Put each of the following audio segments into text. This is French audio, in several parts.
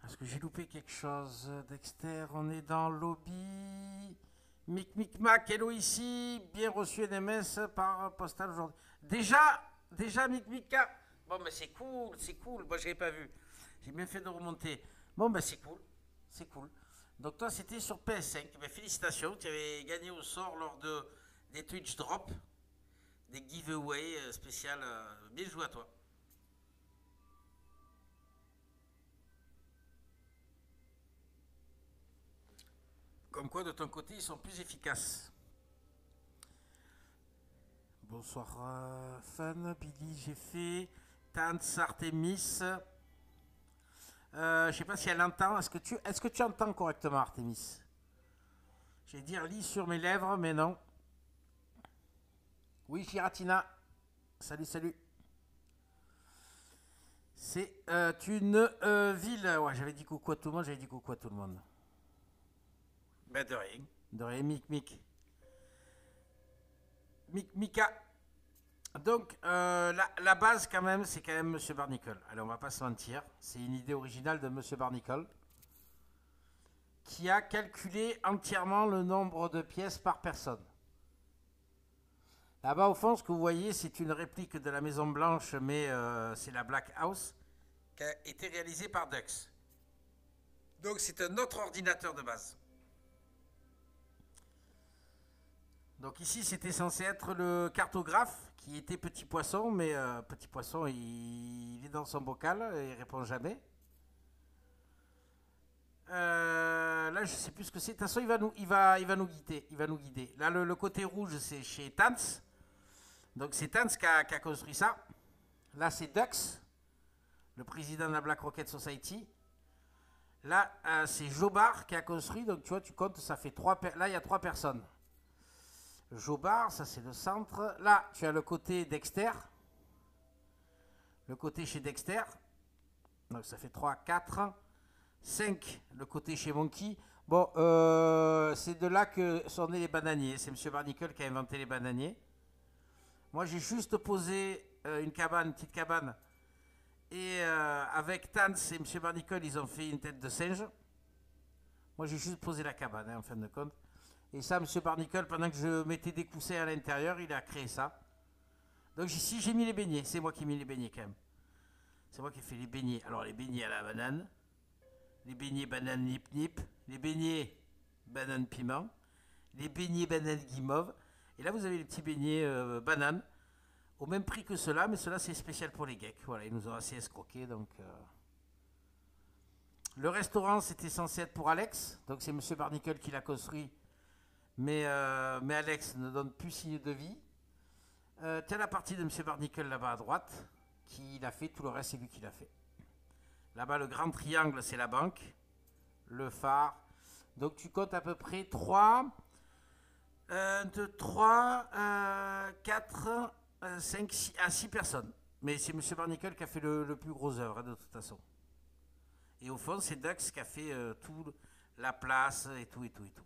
Est-ce que j'ai loupé quelque chose? Dexter, on est dans le lobby. Mac, hello ici. Bien reçu NMS par postal aujourd'hui. Déjà, Micmac. Bon, mais c'est cool, c'est cool. Moi, je n'avais pas vu. J'ai bien fait de remonter. Bon, ben c'est cool, c'est cool. Donc toi, c'était sur PS5. Ben, félicitations, tu avais gagné au sort lors des Twitch Drop, des giveaways spécial. Bien joué à toi. Comme quoi, de ton côté, ils sont plus efficaces. Bonsoir, fan. Billy, j'ai fait. Tans, Artemis. Je sais pas si elle entend. Est-ce que tu entends correctement, Artemis? Je vais dire lit sur mes lèvres, mais non. Oui, Giratina. Salut, salut. C'est une ville. Ouais, j'avais dit coucou à tout le monde, j'avais dit coucou à tout le monde. Ben de rien. De rien, Mika. Donc, la base, quand même, c'est quand même Monsieur Barnicle. Allez, on va pas se mentir. C'est une idée originale de Monsieur Barnicle qui a calculé entièrement le nombre de pièces par personne. Là-bas, au fond, ce que vous voyez, c'est une réplique de la Maison Blanche, mais c'est la Black House, qui a été réalisée par Dux. Donc, c'est un autre ordinateur de base. Donc ici, c'était censé être le cartographe qui était Petit Poisson, mais Petit Poisson, il est dans son bocal et il répond jamais. Là, je sais plus ce que c'est. De toute façon, il va nous guider. Il va nous guider. Là, le côté rouge, c'est chez Tans. Donc c'est Tans qui a construit ça. Là, c'est Dux, le président de la Black Rocket Society. Là, c'est Jobard qui a construit. Donc tu vois, tu comptes, ça fait trois. Là, il y a trois personnes. Jobard, ça c'est le centre. Là, tu as le côté Dexter. Le côté chez Dexter. Donc ça fait 3, 4, 5 le côté chez Monkey. Bon, c'est de là que sont nés les bananiers. C'est M. Barnicle qui a inventé les bananiers. Moi, j'ai juste posé une cabane, une petite cabane. Et avec Tans et M. Barnicle, ils ont fait une tête de singe. Moi, j'ai juste posé la cabane, en fin de compte. Et ça, M. Barnicle, pendant que je mettais des coussins à l'intérieur, il a créé ça. Donc ici, j'ai mis les beignets. C'est moi qui ai mis les beignets, quand même. C'est moi qui ai fait les beignets. Alors, les beignets à la banane. Les beignets banane nip nip. Les beignets banane piment. Les beignets banane guimauve. Et là, vous avez les petits beignets banane. Au même prix que ceux-là, mais ceux-là, c'est spécial pour les geeks. Voilà, ils nous ont assez escroqués, donc... Le restaurant, c'était censé être pour Alex. Donc, c'est Monsieur Barnicle qui l'a construit. Mais Alex ne donne plus signe de vie. Tu as la partie de Monsieur Barnicle là-bas à droite, qui l'a fait. Tout le reste, c'est lui qui l'a fait. Là-bas, le grand triangle, c'est la banque. Le phare. Donc, tu comptes à peu près 3, 2, 3, 4, 5, 6, à 6 personnes. Mais c'est Monsieur Barnicle qui a fait le plus gros œuvre, hein, de toute façon. Et au fond, c'est Dux qui a fait tout, la place et tout, et tout, et tout.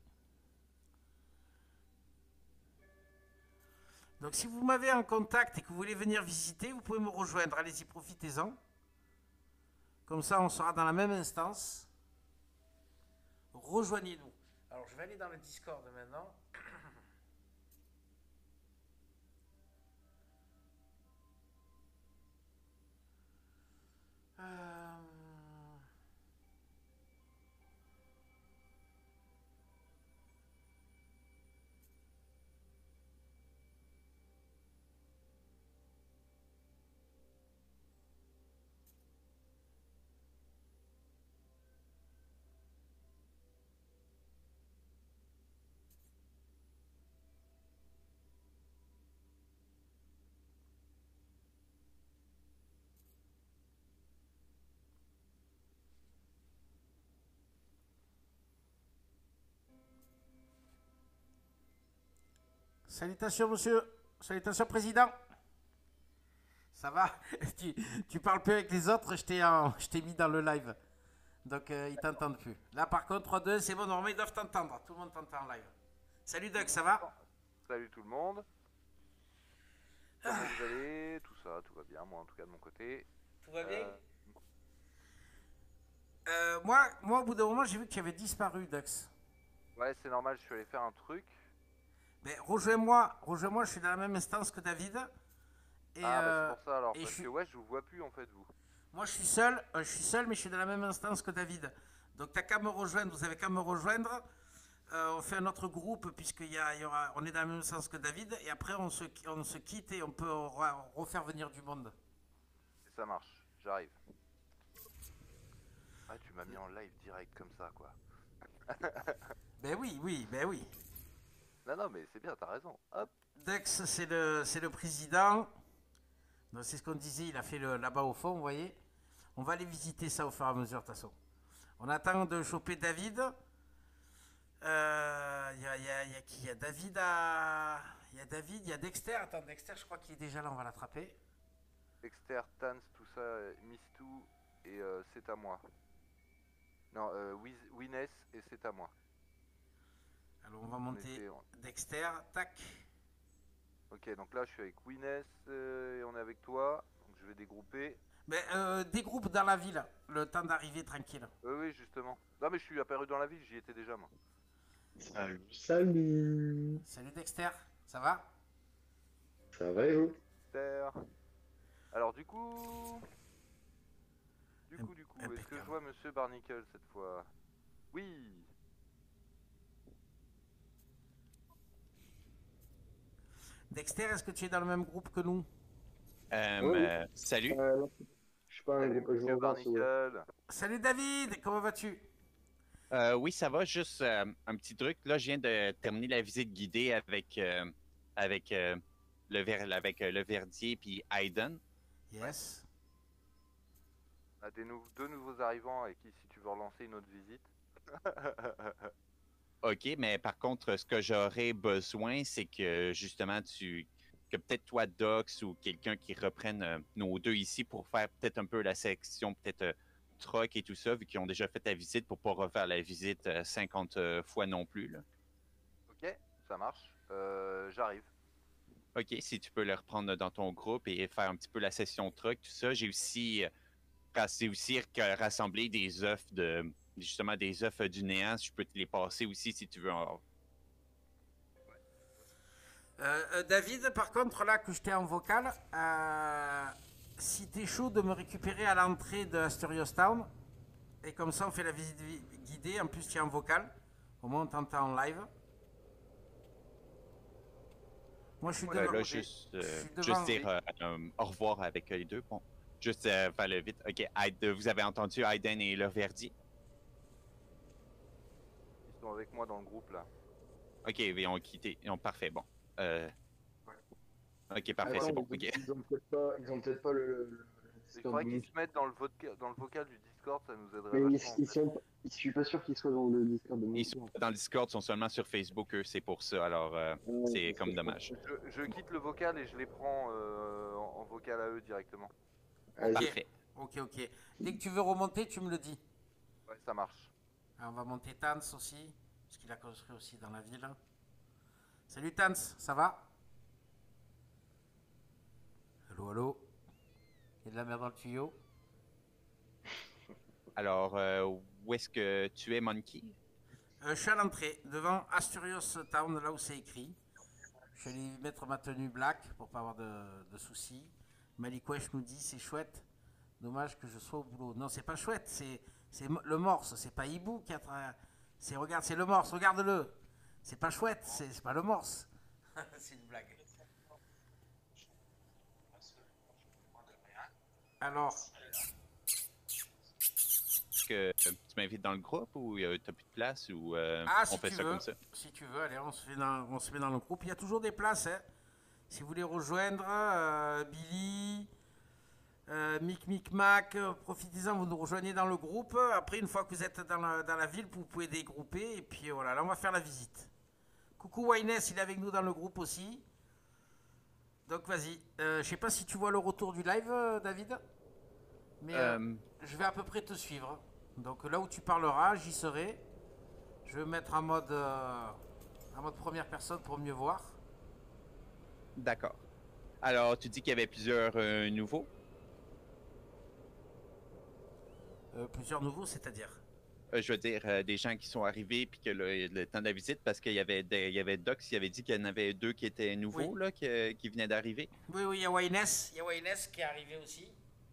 Donc si vous m'avez en contact et que vous voulez venir visiter, vous pouvez me rejoindre. Allez-y, profitez-en. Comme ça, on sera dans la même instance. Rejoignez-nous. Alors, je vais aller dans le Discord maintenant. Euh, Salutations, monsieur. Salutations, président. Ça va? tu parles plus avec les autres, je t'ai mis dans le live. Donc, ils t'entendent plus. Là, par contre, 3-2, c'est bon, normalement, ils doivent t'entendre. Tout le monde t'entend en live. Salut, Doug, ça va? Bon. Salut tout le monde, comment vous allez? Tout ça, tout va bien, moi en tout cas de mon côté. Tout va bien? Euh, Moi, au bout d'un moment, j'ai vu que tu avais disparu, Dux. Ouais, c'est normal, je suis allé faire un truc. Mais rejoins-moi, je suis dans la même instance que David. Et, Ah, bah c'est euh, pour ça alors, et parce que ouais, je vous vois plus en fait, vous. moi, je suis seul, mais je suis dans la même instance que David. Donc, t'as qu'à me rejoindre, vous avez qu'à me rejoindre. On fait un autre groupe, on est dans la même instance que David. Et après, on se quitte et on peut refaire venir du monde. Et ça marche, j'arrive. Ah, tu m'as mis en live direct comme ça, quoi. Ben oui, oui, ben oui. Non, non, mais c'est bien, t'as raison. Hop. Dex, c'est le président. Donc, c'est ce qu'on disait, il a fait là-bas au fond, vous voyez. On va aller visiter ça au fur et à mesure, de toute façon. On attend de choper David. Y a qui? Il y a David à. Il y a David, il y a Dexter. Attends, Dexter, je crois qu'il est déjà là, on va l'attraper. Dexter, Tans, tout ça, Mistou, et c'est à moi. Non, Wines, et c'est à moi. Alors, on va On monter était. Dexter, tac. Ok, donc là, je suis avec Wines, et on est avec toi. Donc je vais dégrouper. Mais des groupes dans la ville, le temps d'arriver tranquille. Oui, justement. Non, mais je suis apparu dans la ville, j'y étais déjà, moi. Salut, salut. Salut Dexter, ça va? Ça va et vous? Dexter. Alors, du coup, est-ce que je Impeccable. vois Monsieur Barnicle cette fois? Oui. Dexter, est-ce que tu es dans le même groupe que nous? Oui, oui. Salut. Non, je suis pas un Salut groupe, je vous Monsieur rejoins si vous voulez. Barnicle. Salut David, comment vas-tu? Oui, ça va. Juste un petit truc. Là, je viens de terminer la visite guidée avec le Verdier puis Hayden. Yes. On a deux nouveaux arrivants avec qui, si tu veux relancer une autre visite. OK, mais par contre, ce que j'aurais besoin, c'est que justement que peut-être toi, Dox, ou quelqu'un qui reprenne nos deux ici pour faire peut-être un peu la section, peut-être troc et tout ça, vu qu'ils ont déjà fait la visite pour pas refaire la visite 50 fois non plus, là. Ok, ça marche. J'arrive. OK, si tu peux le reprendre dans ton groupe et faire un petit peu la session truck, tout ça. C'est aussi rassembler des œufs justement des œufs du néant. Je peux te les passer aussi si tu veux. David, par contre, là que je t'ai en vocal, si t'es chaud de me récupérer à l'entrée de Asterios Town, et comme ça on fait la visite guidée, en plus tu es en vocal, au moins on t'entend en live. Moi je suis Ouais, devant. Là, Je suis devant. juste dire au revoir avec les deux. Bon, juste faire le vite. OK, vous avez entendu Aiden et leur Verdi? Ils sont avec moi dans le groupe là. OK, ils ont quitté. Parfait, bon. OK, parfait, Attends, c'est bon. OK. ils ont peut-être pas le Il faudrait qu'ils se mettent dans le vocal du Discord, ça nous aiderait Mais vachement. En fait. je suis pas sûr qu'ils soient dans le Discord de mon Ils sont pas dans le Discord, ils sont seulement sur Facebook, eux, c'est pour ça. Alors, c'est comme dommage. Je quitte le vocal et je les prends en vocal à eux directement. Ok, Parfait. ok. Dès que tu veux remonter, tu me le dis. Ouais, ça marche. Alors, on va monter Tans aussi, parce qu'il a construit aussi dans la ville. Salut Tans, ça va? Allô, allô? Il y a de la merde dans le tuyau? Alors, où est-ce que tu es, Monkey? Je suis à l'entrée, devant Asturios Town, là où c'est écrit. Je vais aller mettre ma tenue black pour pas avoir de soucis. Malikwesh nous dit c'est chouette. Dommage que je sois au boulot. Non, c'est pas chouette, c'est le morse, c'est pas Hibou qui a regarde, c'est le morse, regarde-le. C'est pas chouette, c'est pas le morse. C'est une blague. Alors, Est-ce que tu m'invites dans le groupe ou t'as plus de place ou si on fait tu ça veux, comme ça? si tu veux, allez, on se met dans le groupe. Il y a toujours des places, hein. Si vous voulez rejoindre Billy, Mic Mic Mac, profitez-en, vous nous rejoignez dans le groupe. Après, une fois que vous êtes dans la ville, vous pouvez dégrouper. Et puis voilà, là on va faire la visite. Coucou Waynes, il est avec nous dans le groupe aussi. Donc vas-y. Je sais pas si tu vois le retour du live, David. Mais je vais à peu près te suivre. Donc là où tu parleras, j'y serai. Je vais me mettre en mode première personne pour mieux voir. D'accord. Alors, tu dis qu'il y avait plusieurs nouveaux? Plusieurs nouveaux, c'est-à-dire? Je veux dire, des gens qui sont arrivés puis que le temps de la visite, parce qu'il y avait il y avait Dox qui avait dit qu'il y en avait 2 qui étaient nouveaux, Oui. là, qui venaient d'arriver. Oui, oui, il y a Waynes qui est arrivé aussi.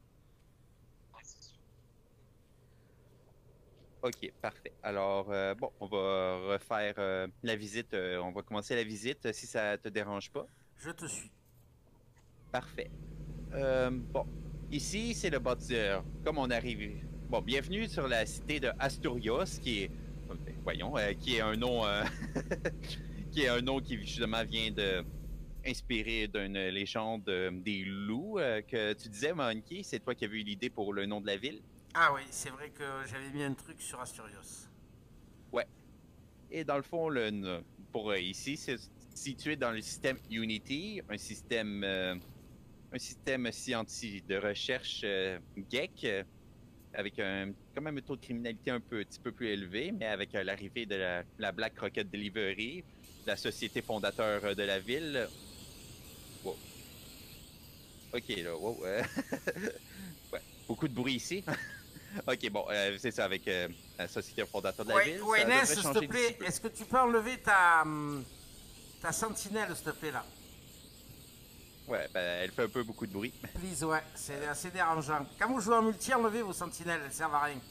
Ok, parfait. Alors, bon, on va refaire la visite. On va commencer la visite si ça te dérange pas. Je te suis. Parfait. Bon, ici, c'est le bâtiment. Comme on arrive. Bon, bienvenue sur la cité de Asturios, qui est. Voyons, qui est un nom. qui est un nom qui, justement, vient de. Inspiré d'une légende des loups que tu disais, Monkey. C'est toi qui as eu l'idée pour le nom de la ville. Ah oui, c'est vrai que j'avais mis un truc sur Asturios. Ouais. Et dans le fond, pour ici, c'est situé dans le système Unity, un système scientifique de recherche GEC, avec quand même un taux de criminalité un petit peu plus élevé, mais avec l'arrivée de la Black Rocket Delivery, la société fondateur de la ville. Wow. Ok, là, wow. Ouais, beaucoup de bruit ici. Ok, bon, c'est ça, avec la société fondateur de la ville. Waynes, s'il te plaît, est-ce que tu peux enlever ta sentinelle, s'il te plaît, là? Ouais, ben, elle fait un peu beaucoup de bruit. Please, ouais, c'est assez dérangeant. Quand vous jouez en multi, enlevez vos sentinelles, elles servent à rien.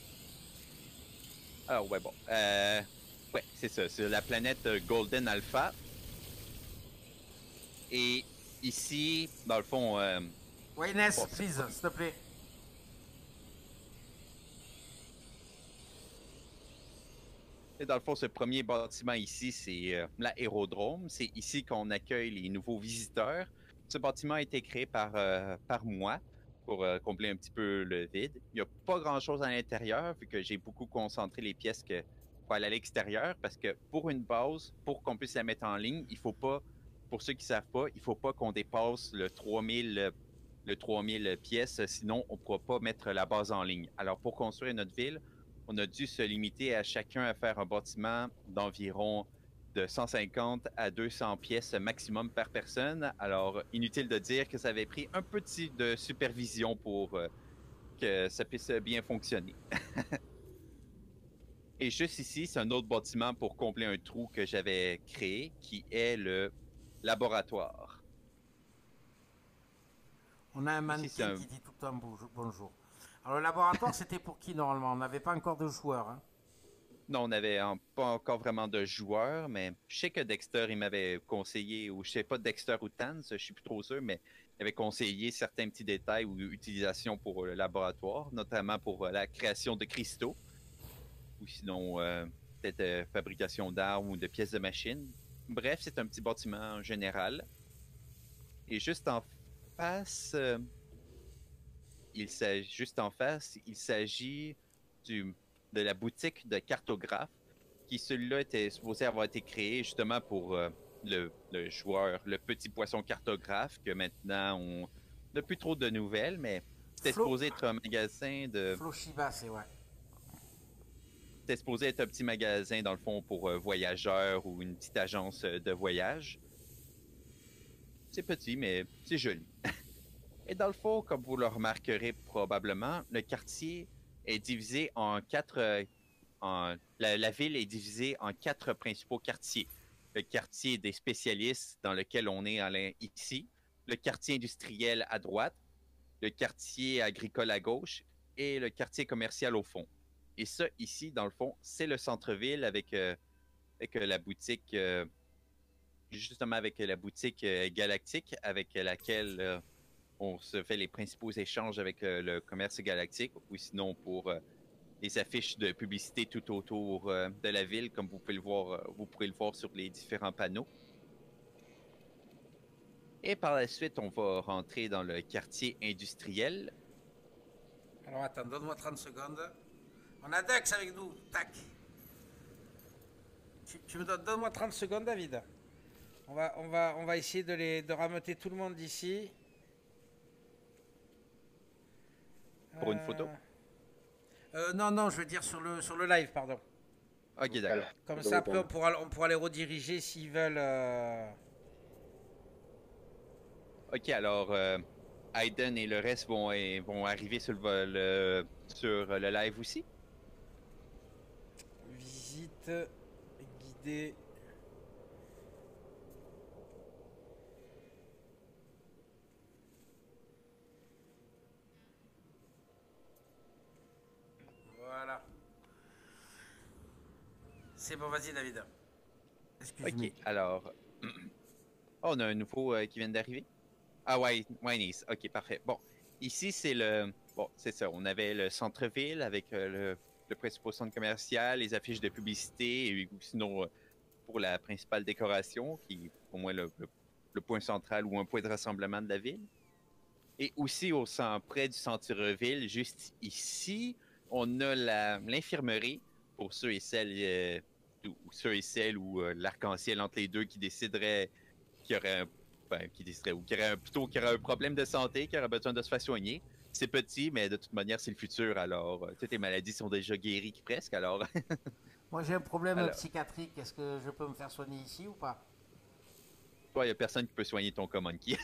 Alors, ouais, bon. Ouais, c'est ça, c'est la planète Golden Alpha. Et ici, dans le fond... Waynes, bon, please, s'il te plaît. Et dans le fond, ce premier bâtiment ici, c'est l'aérodrome. C'est ici qu'on accueille les nouveaux visiteurs. Ce bâtiment a été créé par moi pour combler un petit peu le vide. Il n'y a pas grand-chose à l'intérieur, vu que j'ai beaucoup concentré les pièces pour aller à l'extérieur, parce que pour une base, pour qu'on puisse la mettre en ligne, il faut pas, pour ceux qui ne savent pas, il faut pas qu'on dépasse le 3000 pièces, sinon on ne pourra pas mettre la base en ligne. Alors, pour construire notre ville, on a dû se limiter à chacun à faire un bâtiment d'environ de 150 à 200 pièces maximum par personne. Alors, inutile de dire que ça avait pris un petit de supervision pour que ça puisse bien fonctionner. Et juste ici, c'est un autre bâtiment pour combler un trou que j'avais créé, qui est le laboratoire. On a un mannequin qui dit tout le temps bonjour. Alors, le laboratoire, c'était pour qui normalement? On n'avait pas encore de joueurs. Hein? Non, on n'avait pas encore vraiment de joueurs, mais je sais que Dexter, il m'avait conseillé, ou je sais pas Dexter ou Tans, je suis plus trop sûr, mais il avait conseillé certains petits détails ou utilisations pour le laboratoire, notamment pour la création de cristaux, ou sinon peut-être fabrication d'armes ou de pièces de machines. Bref, c'est un petit bâtiment en général. Et juste en face, il s'agit de la boutique de cartographe, qui celui-là était supposé avoir été créé justement pour le joueur, le petit poisson cartographe, que maintenant on n'a plus trop de nouvelles, mais c'était supposé être un magasin de... Floshiba, c'est ouais. C'était supposé être un petit magasin, dans le fond, pour voyageurs ou une petite agence de voyage. C'est petit, mais c'est joli. Et dans le fond, comme vous le remarquerez probablement, le quartier est divisé en quatre... la ville est divisée en 4 principaux quartiers. Le quartier des spécialistes, dans lequel on est ici, le quartier industriel à droite, le quartier agricole à gauche et le quartier commercial au fond. Et ça, ici, dans le fond, c'est le centre-ville avec la boutique, justement avec la boutique galactique, avec laquelle on se fait les principaux échanges avec le commerce galactique, ou sinon pour les affiches de publicité tout autour de la ville, comme vous pouvez le voir, vous pourrez le voir sur les différents panneaux. Et par la suite, on va rentrer dans le quartier industriel. Alors attends, donne-moi 30 secondes. On a Dex avec nous, tac. Tu me donne-moi 30 secondes, David. On va essayer de rameuter tout le monde d'ici. Pour une photo? Non, je veux dire sur le live, pardon. Ok, d'accord. Comme ça, après, on pourra les rediriger s'ils veulent. Ok, alors, Aiden et le reste vont arriver sur sur le live aussi. Visite guidée. Voilà. C'est bon, vas-y David. Excuse-moi. Ok, alors. Oh, on a un nouveau qui vient d'arriver. Ah ouais, Nice. Ok, parfait. Bon, ici c'est le. Bon, c'est ça. On avait le centre-ville avec le principal centre commercial, les affiches de publicité et sinon pour la principale décoration, qui est pour moi le point central ou un point de rassemblement de la ville. Et aussi au centre, près du centre-ville, juste ici, on a l'infirmerie pour ceux et celles ou l'arc-en-ciel entre les deux qui décideraient qu'il y aurait qui déciderait ou plutôt qui aurait un problème de santé, qui aurait besoin de se faire soigner. C'est petit, mais de toute manière, c'est le futur. Alors, toutes les maladies sont déjà guéries presque. Alors, Moi j'ai un problème Alors. psychiatrique. Est-ce que je peux me faire soigner ici ou pas? toi, il n'y a personne qui peut soigner ton Comonkey.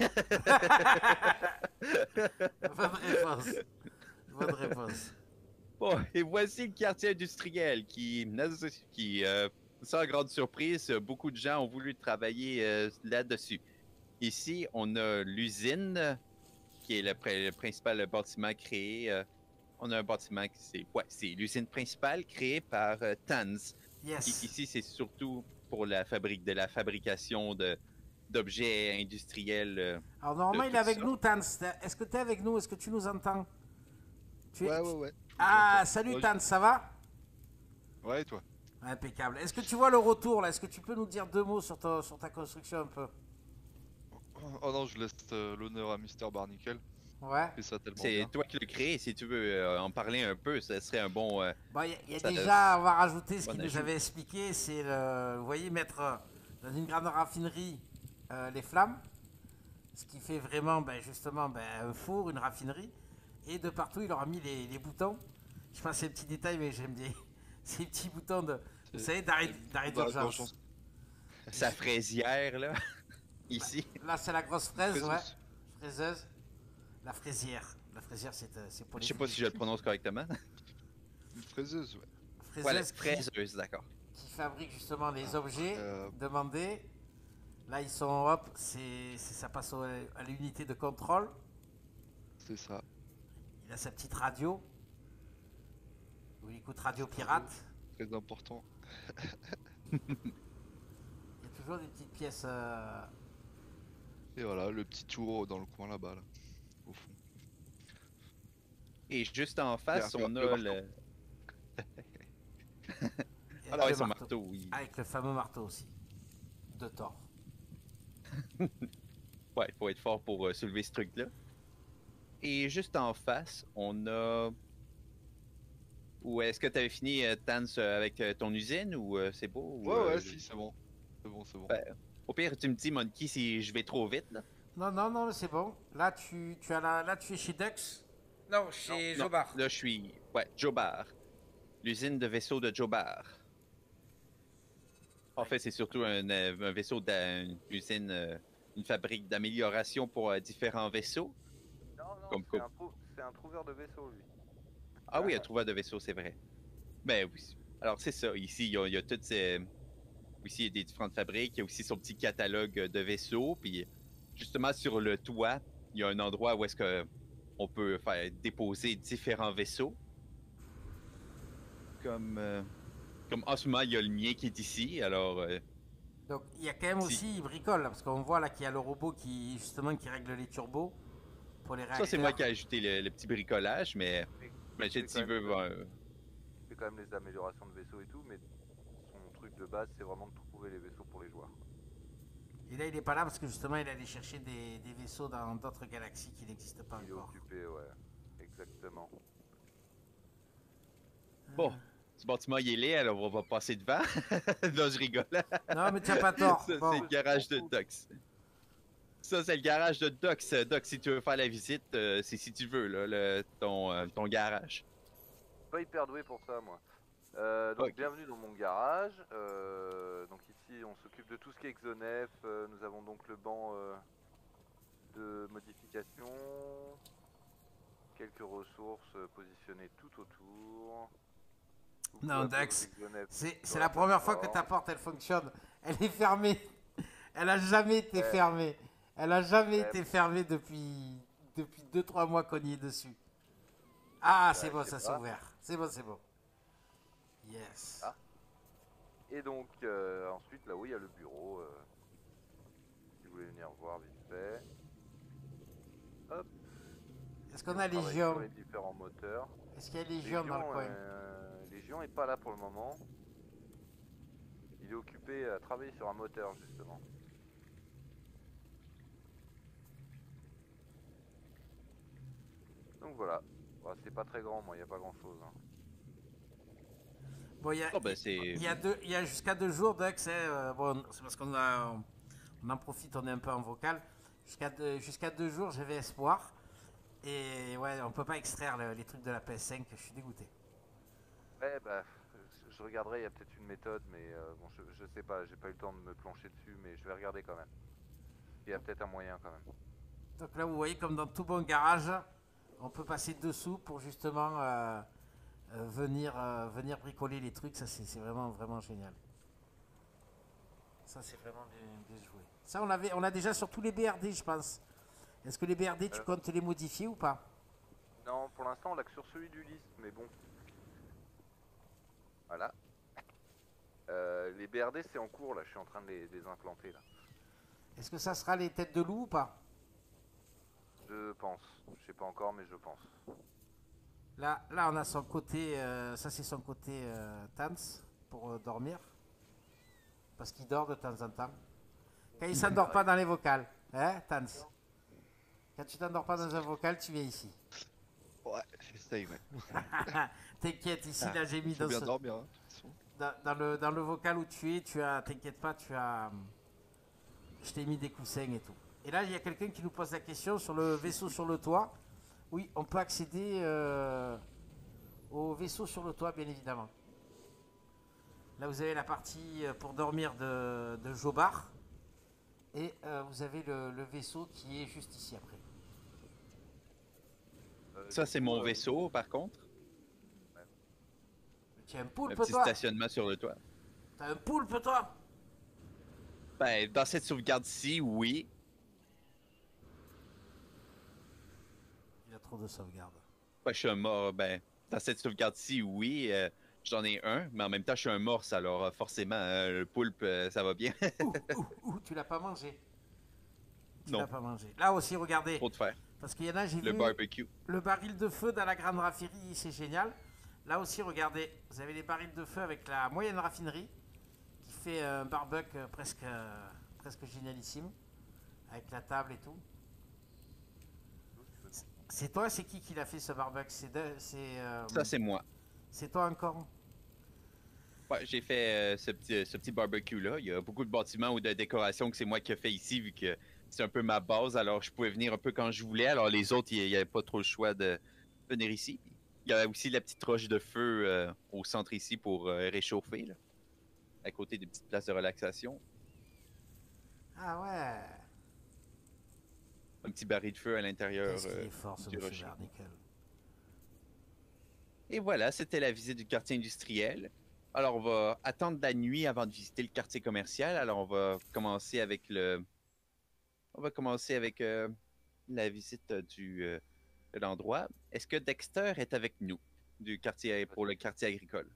Bonne réponse. Bonne réponse. Bon, et voici le quartier industriel qui sans grande surprise, beaucoup de gens ont voulu travailler là-dessus. Ici, on a l'usine, qui est le principal bâtiment créé. On a un bâtiment qui c'est l'usine principale créée par Tanz. Yes. Ici, c'est surtout pour la fabrication d'objets industriels. Alors normalement de il est tout avec ça. nous, Tans. Est-ce que tu es avec nous? Est-ce que tu nous entends? Ouais. Ah, salut Ouais, Tans, ça va? Ouais, et toi? Impeccable. Est-ce que tu vois le retour là? Est-ce que tu peux nous dire deux mots sur ta construction un peu? Oh non, je laisse l'honneur à Mister Barnickel. Ouais. Et ça tellement C'est bien. toi qui l'as créé. Si tu veux en parler un peu, ça serait un bon. Bon, il y a Ça déjà, on va rajouter ce bon qu'il nous ajout. avait expliqué, c'est vous voyez, mettre dans une grande raffinerie les flammes, ce qui fait vraiment justement un four, une raffinerie, et de partout il aura mis les boutons. Je pense que c'est un petit détail, mais j'aime bien ces petits boutons vous savez, d'arrêt d'urgence. Sa fraisière, là, ici. Là c'est la grosse fraise, Fraiseuse. ouais, fraiseuse, la fraisière. La fraisière c'est pour les Je sais pas si je le prononce correctement. Une fraiseuse, ouais. fraiseuse Voilà, qui- fraiseuse, d'accord. qui fabrique justement les objets Euh, demandés. Là, ils sont, hop, ça passe à l'unité de contrôle. C'est ça. Il a sa petite radio. Où il écoute Radio Pirate. Très important. Il y a toujours des petites pièces. Et voilà, le petit tour dans le coin là-bas, là. Au fond. Et juste en face, Bien, on le a marteau. le. et Ah, le son marteau. marteau, oui. Avec le fameux marteau aussi. De Thor. Ouais, il faut être fort pour soulever ce truc-là. Et juste en face, on a. Ou est-ce que tu avais fini, Tans, avec ton usine ou c'est beau? Ou, Ouais, si, c'est bon. C'est bon. Ben, au pire, tu me dis, Monkey, si je vais trop vite, là. Non, c'est bon. Là, tu es chez Dux. Non, chez Non, Jobar. là, je suis. Ouais, Jobar. L'usine de vaisseaux de Jobar. En fait, c'est surtout un vaisseau d'une usine, une fabrique d'amélioration pour différents vaisseaux. Non, Comme c'est un trouveur de vaisseau, lui. Ah oui, un trouveur de vaisseaux, c'est vrai. Ben oui. Alors, c'est ça. Ici, il y a toutes ces. Ici, il y a des différentes fabriques. Il y a aussi son petit catalogue de vaisseaux. Puis, justement, sur le toit, il y a un endroit où est-ce que on peut faire déposer différents vaisseaux. Comme en ce moment, il y a le mien qui est ici. Alors, Donc, il y a quand même Si. aussi, il bricole. Là, parce qu'on voit là qu'il y a le robot qui règle les turbos. Pour les réacteurs. ça, c'est moi qui ai ajouté le petit bricolage. Mais imagine C'est s'il quand même, veut. Il fait quand même les améliorations de vaisseaux et tout, mais son truc de base, c'est vraiment de trouver les vaisseaux pour les joueurs. Et là, il est pas là parce que justement, il allait chercher des vaisseaux dans d'autres galaxies qui n'existent pas Il est encore. occupé, ouais. Exactement. Bon, ce bâtiment, il est laid, alors on va passer devant. Non, je rigole. Non, mais tu n'as pas tort. Ça, Bon. c'est le garage de Dox. Ça, c'est le garage de Dox. Dox, si tu veux faire la visite, c'est si tu veux, là, ton garage. Pas hyper doué pour ça, moi. Donc Ok. bienvenue dans mon garage. Donc ici on s'occupe de tout ce qui est Xonef. Nous avons donc le banc de modifications. Quelques ressources positionnées tout autour. Coucou Non, à Dax, tous, Exonef c'est sur la première fois que plateforme. ta porte elle fonctionne. Elle est fermée. Elle a jamais été Ouais. fermée. Elle a jamais Ouais. été fermée depuis 2-3 mois qu'on y est dessus. Ah, c'est bon, je sais ça s'est pas. ouvert. C'est bon, c'est bon. Yes. Ah. Et donc, ensuite, là-haut, il y a le bureau. Si vous voulez venir voir vite fait. Hop. Est-ce qu'on Et a on travaille Légion? sur les différents moteurs. Est-ce qu'il y a Légion dans le coin? Légion est pas là pour le moment. Il est occupé à travailler sur un moteur, justement. Donc voilà. Bon, c'est pas très grand, moi, il n'y a pas grand-chose. Hein. Bon, il y a, Oh, ben, c'est. il y a jusqu'à 2 jours, Dax. Bon, c'est parce on en profite, on est un peu en vocal. Jusqu'à 2 jours, j'avais espoir. Et ouais, on peut pas extraire les trucs de la PS5. Je suis dégoûté. Ouais, bah, je regarderai, il y a peut-être une méthode, mais bon, je sais pas, j'ai pas eu le temps de me plancher dessus, mais je vais regarder quand même. Il y a peut-être un moyen quand même. Donc là, vous voyez, comme dans tout bon garage, on peut passer dessous pour justement venir bricoler les trucs. Ça, c'est vraiment, vraiment génial. Ça, c'est vraiment bien joué. Ça, on a déjà sur tous les BRD, je pense. Est-ce que les BRD, tu comptes les modifier ou pas? Non, pour l'instant, on l'a que sur celui du liste, mais bon. Voilà. Les BRD, c'est en cours, là, je suis en train de les implanter, là. Est-ce que ça sera les têtes de loup ou pas? Je pense. Je sais pas encore, mais je pense. Là, on a son côté, ça c'est son côté Tans pour dormir. Parce qu'il dort de temps en temps. Quand il s'endort pas dans les vocales, hein, Tans? Quand tu t'endors pas dans un vocal, tu viens ici. Ouais, j'essaye, ouais. T'inquiète, ici là j'ai mis Faut dans, bien ce- dormir, hein, de toute façon. dans le vocal où tu es, t'inquiète pas, je t'ai mis des coussins et tout. Et là il y a quelqu'un qui nous pose la question sur le vaisseau sur le toit. Oui, on peut accéder au vaisseau sur le toit, bien évidemment. Là, vous avez la partie pour dormir de Jobar. Et vous avez le vaisseau qui est juste ici après. Ça, c'est mon vaisseau, par contre. Tu as un Un poulpe, petit toi? stationnement sur le toit. T'as un poulpe, toi? Ben, dans cette sauvegarde-ci, oui. Il a trop de sauvegarde. Ben, je suis un mort. Ben, dans cette sauvegarde-ci, oui. J'en ai un, mais en même temps, je suis un morse, alors forcément, le poulpe, ça va bien. Tu l'as pas mangé? Tu Non. l'as pas mangé. Là aussi, regardez. Trop de faire. Parce qu'il y en a, j'ai Le vu barbecue. le baril de feu dans la grande raffinerie, c'est génial. Là aussi, regardez, vous avez les barils de feu avec la moyenne raffinerie qui fait un barbecue presque génialissime avec la table et tout. C'est toi, c'est qui l'a fait ce barbecue? Ça, c'est moi. C'est toi encore? Ouais, j'ai fait ce petit barbecue-là. Il y a beaucoup de bâtiments ou de décorations que c'est moi qui ai fait ici, vu que c'est un peu ma base. Alors, je pouvais venir un peu quand je voulais. Alors, les autres, il n'y avait pas trop le choix de venir ici. Il y a aussi la petite roche de feu au centre ici pour réchauffer, là, à côté des petites places de relaxation. Ah ouais. Un petit baril de feu à l'intérieur Qu'est-ce qu'il est fort, ce du monsieur rocher. Barnickel. Et voilà, c'était la visite du quartier industriel. Alors, on va attendre la nuit avant de visiter le quartier commercial. Alors, on va commencer avec la visite de l'endroit. Est-ce que Dexter est avec nous pour le quartier agricole?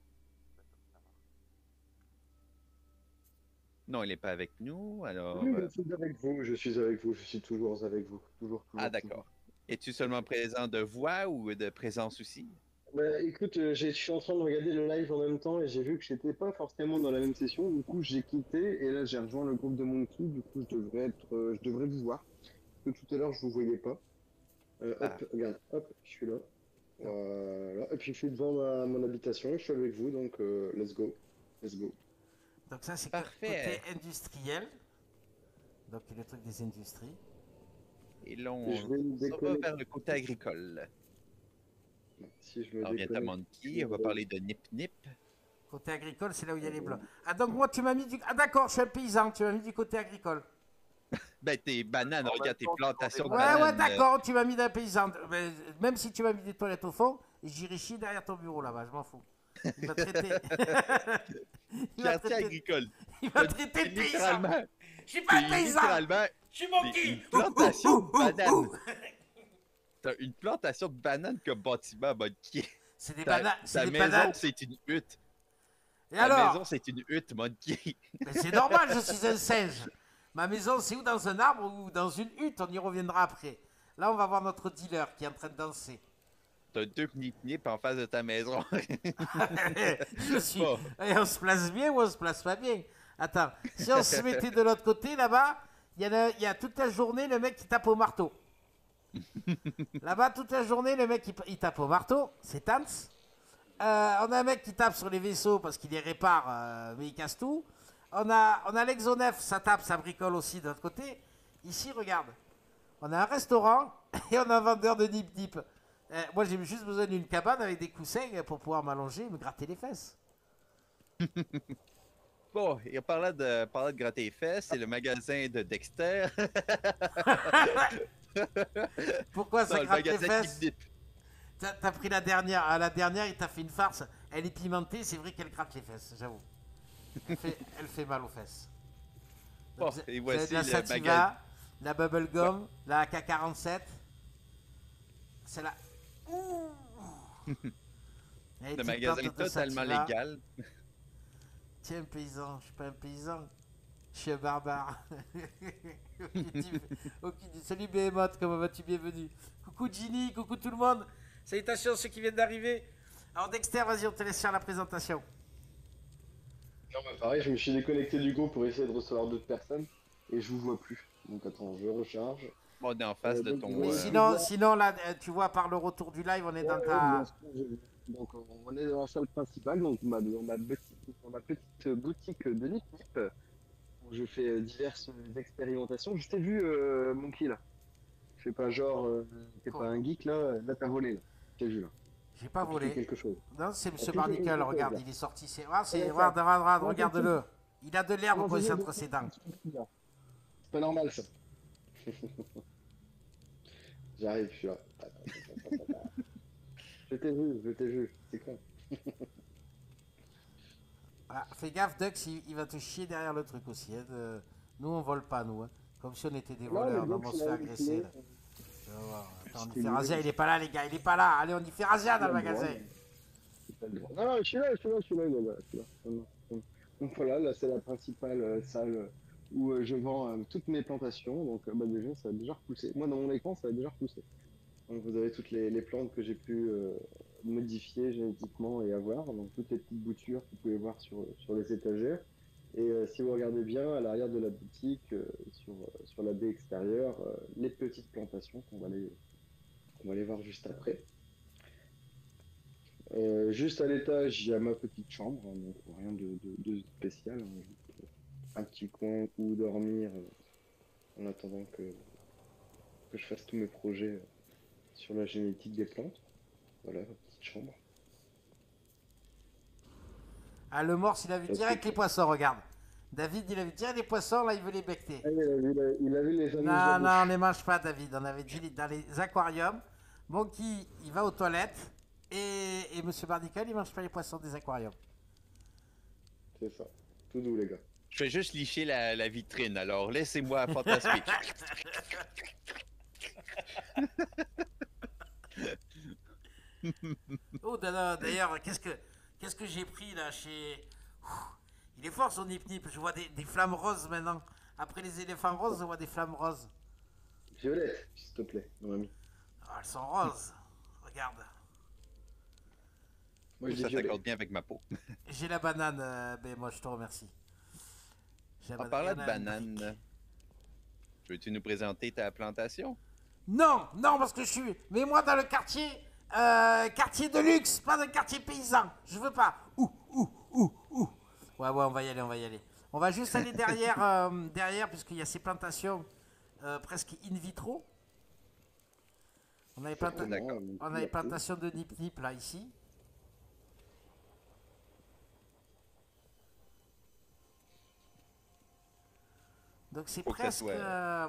Non, il n'est pas avec nous. Alors, Oui, je suis avec vous, je suis avec vous, je suis toujours avec vous. Toujours. ah, d'accord. Es-tu seulement présent de voix ou de présence aussi? Bah, écoute, je suis en train de regarder le live en même temps et j'ai vu que j'étais pas forcément dans la même session. Du coup, j'ai quitté et là, j'ai rejoint le groupe de Monkey. Du coup, je devrais vous voir. Parce que tout à l'heure, je vous voyais pas. Hop, regarde, hop, je suis là. Voilà. Et puis, je suis devant mon habitation. Je suis avec vous, donc let's go. Let's go. Donc ça, c'est Parfait. côté industriel. Donc le truc des industries. Et là, Et je vais me on va déconnecter. vers le côté agricole. Si je me Alors, bientôt déconnecte. Monkey, on va parler de Nip Nip. Côté agricole, c'est là où il y a les blancs. Ah, donc moi, tu m'as mis du... Ah, d'accord, je suis un paysan, tu m'as mis du côté agricole. Ben, tes bananes, En regarde tes même temps, plantations de tu Ouais, prends des bananes. ouais, d'accord, tu m'as mis d'un paysan. Mais même si tu m'as mis des toilettes au fond, j'irai chier derrière ton bureau là-bas, je m'en fous. Il va traiter. il va Quartier traiter. agricole. Il va T'es traiter de paysan. littéralement, Je suis pas t'es un paysan. littéralement Je suis une monkey. plantation de bananes. T'as une plantation de bananes comme bâtiment, Monkey. C'est des Ta, bananes. C'est ta des maison, bananes. c'est une hutte. Et Ta maison, alors? c'est une hutte, Monkey. Mais c'est normal, je suis un singe. Ma maison, c'est ou dans un arbre ou dans une hutte, on y reviendra après. Là, on va voir notre dealer qui est en train de danser. T'as 2 knip en face de ta maison. Je suis. Bon. Et on se place bien ou on se place pas bien? Attends, si on se mettait de l'autre côté, là-bas, il y a toute la journée le mec qui tape au marteau. Là-bas, toute la journée, le mec il tape au marteau, c'est Tans. On a un mec qui tape sur les vaisseaux parce qu'il les répare, mais il casse tout. On a l'Exonef, ça tape, ça bricole aussi de l'autre côté. Ici, regarde, on a un restaurant et on a un vendeur de nip-nip. Moi, j'ai juste besoin d'une cabane avec des coussins pour pouvoir m'allonger et me gratter les fesses. Bon, et parlant de gratter les fesses, c'est le magasin de Dexter. Pourquoi ça Non, le gratte les magasin fesses? Knip. T'as pris la dernière. À la dernière, il t'a fait une farce. Elle est pimentée, c'est vrai qu'elle gratte les fesses, j'avoue. Elle fait mal aux fesses. Bon, Vous et vous avez voici de la le Sativa, magasin. la Bubblegum, la AK-47. C'est la... Ouh. Le magasin totalement légal. Tiens, paysan, je suis pas un paysan. Je suis un barbare. Salut Behemoth, comment vas-tu? Bienvenue. Coucou Ginny, coucou tout le monde. Salutations à ceux qui viennent d'arriver. Alors Dexter, vas-y, on te laisse faire la présentation. Non, mais pareil, je me suis déconnecté du groupe pour essayer de recevoir d'autres personnes et je vous vois plus. Donc attends, je recharge. Bon, on est en face de donc, ton. Mais sinon là, tu vois, par le retour du live, on est dans Ouais, ta... bien sûr, donc on est dans la salle principale, donc dans ma petite boutique de Nip Nip, où je fais diverses expérimentations. Je t'ai vu, Monkey, là. Je fais pas genre, t'es Quoi? pas un geek, là. Là, t'as volé, là. Je t'ai vu, là. J'ai pas T'as piqué volé. quelque chose. Non, c'est Monsieur piqué Barnacle, quelque chose, regarde, là. il est sorti. Regarde ça. Regarde-le. Il a de l'herbe Comment coincée ça entre se ses dents. C'est pas normal, ça. J'arrive, je suis là. Je t'ai vu, c'est con. Ah, fais gaffe, Dux, il va te chier derrière le truc aussi. Hein, nous, on vole pas, nous. Hein. Comme si on était des voleurs, non, on se fait agresser. Là. Tu vas voir. Attends, on y fait razzia, il est pas là, les gars, il est pas là. Allez, on y fait razzia dans le magasin. Non, non, je suis là, les gars, je suis là. Donc voilà, là c'est la principale salle où je vends toutes mes plantations. Donc bah, déjà, ça a déjà repoussé. Moi, dans mon écran, ça a déjà repoussé. Donc vous avez toutes les plantes que j'ai pu modifier génétiquement et avoir. Donc toutes les petites boutures que vous pouvez voir sur les étagères. Et si vous regardez bien à l'arrière de la boutique, sur la baie extérieure, les petites plantations qu'on va aller voir juste après. Juste à l'étage, il y a ma petite chambre, hein, donc rien de spécial, hein, juste un petit coin où dormir en attendant que je fasse tous mes projets sur la génétique des plantes. Voilà, ma petite chambre. Ah, le morse, il a vu direct les poissons, regarde. David, il a vu direct les poissons, là, il veut les becter. Ah, il a vu les amis. Non, non, on les mange pas, David. On avait dit dans les aquariums. Monkey, il va aux toilettes. Et Monsieur Barnacle, il mange pas les poissons des aquariums. C'est ça. Tout doux, les gars. Je fais juste licher la vitrine, alors laissez-moi fantasmer. Oh, d'ailleurs, qu'est-ce que j'ai pris là chez... Il est fort son nip-nip. Je vois des flammes roses maintenant. Après les éléphants roses, je vois des flammes roses. Violette, s'il te plaît, mon ami. Oh, elles sont roses. Regarde. Moi, je dis Ça violet. s'accorde bien avec ma peau. J'ai la banane, ben moi je te remercie. En parlant de banane, veux-tu nous présenter ta plantation? Non, non, parce que je suis... Mets-moi dans le quartier... quartier de luxe, pas dans le quartier paysan. Je veux pas. Ouh. Ouais, on va y aller, on va y aller. On va juste aller derrière, derrière, puisqu'il y a ces plantations presque in vitro. On a les plantations de nip-nip là, ici. Donc c'est Faut que ça presque... soit-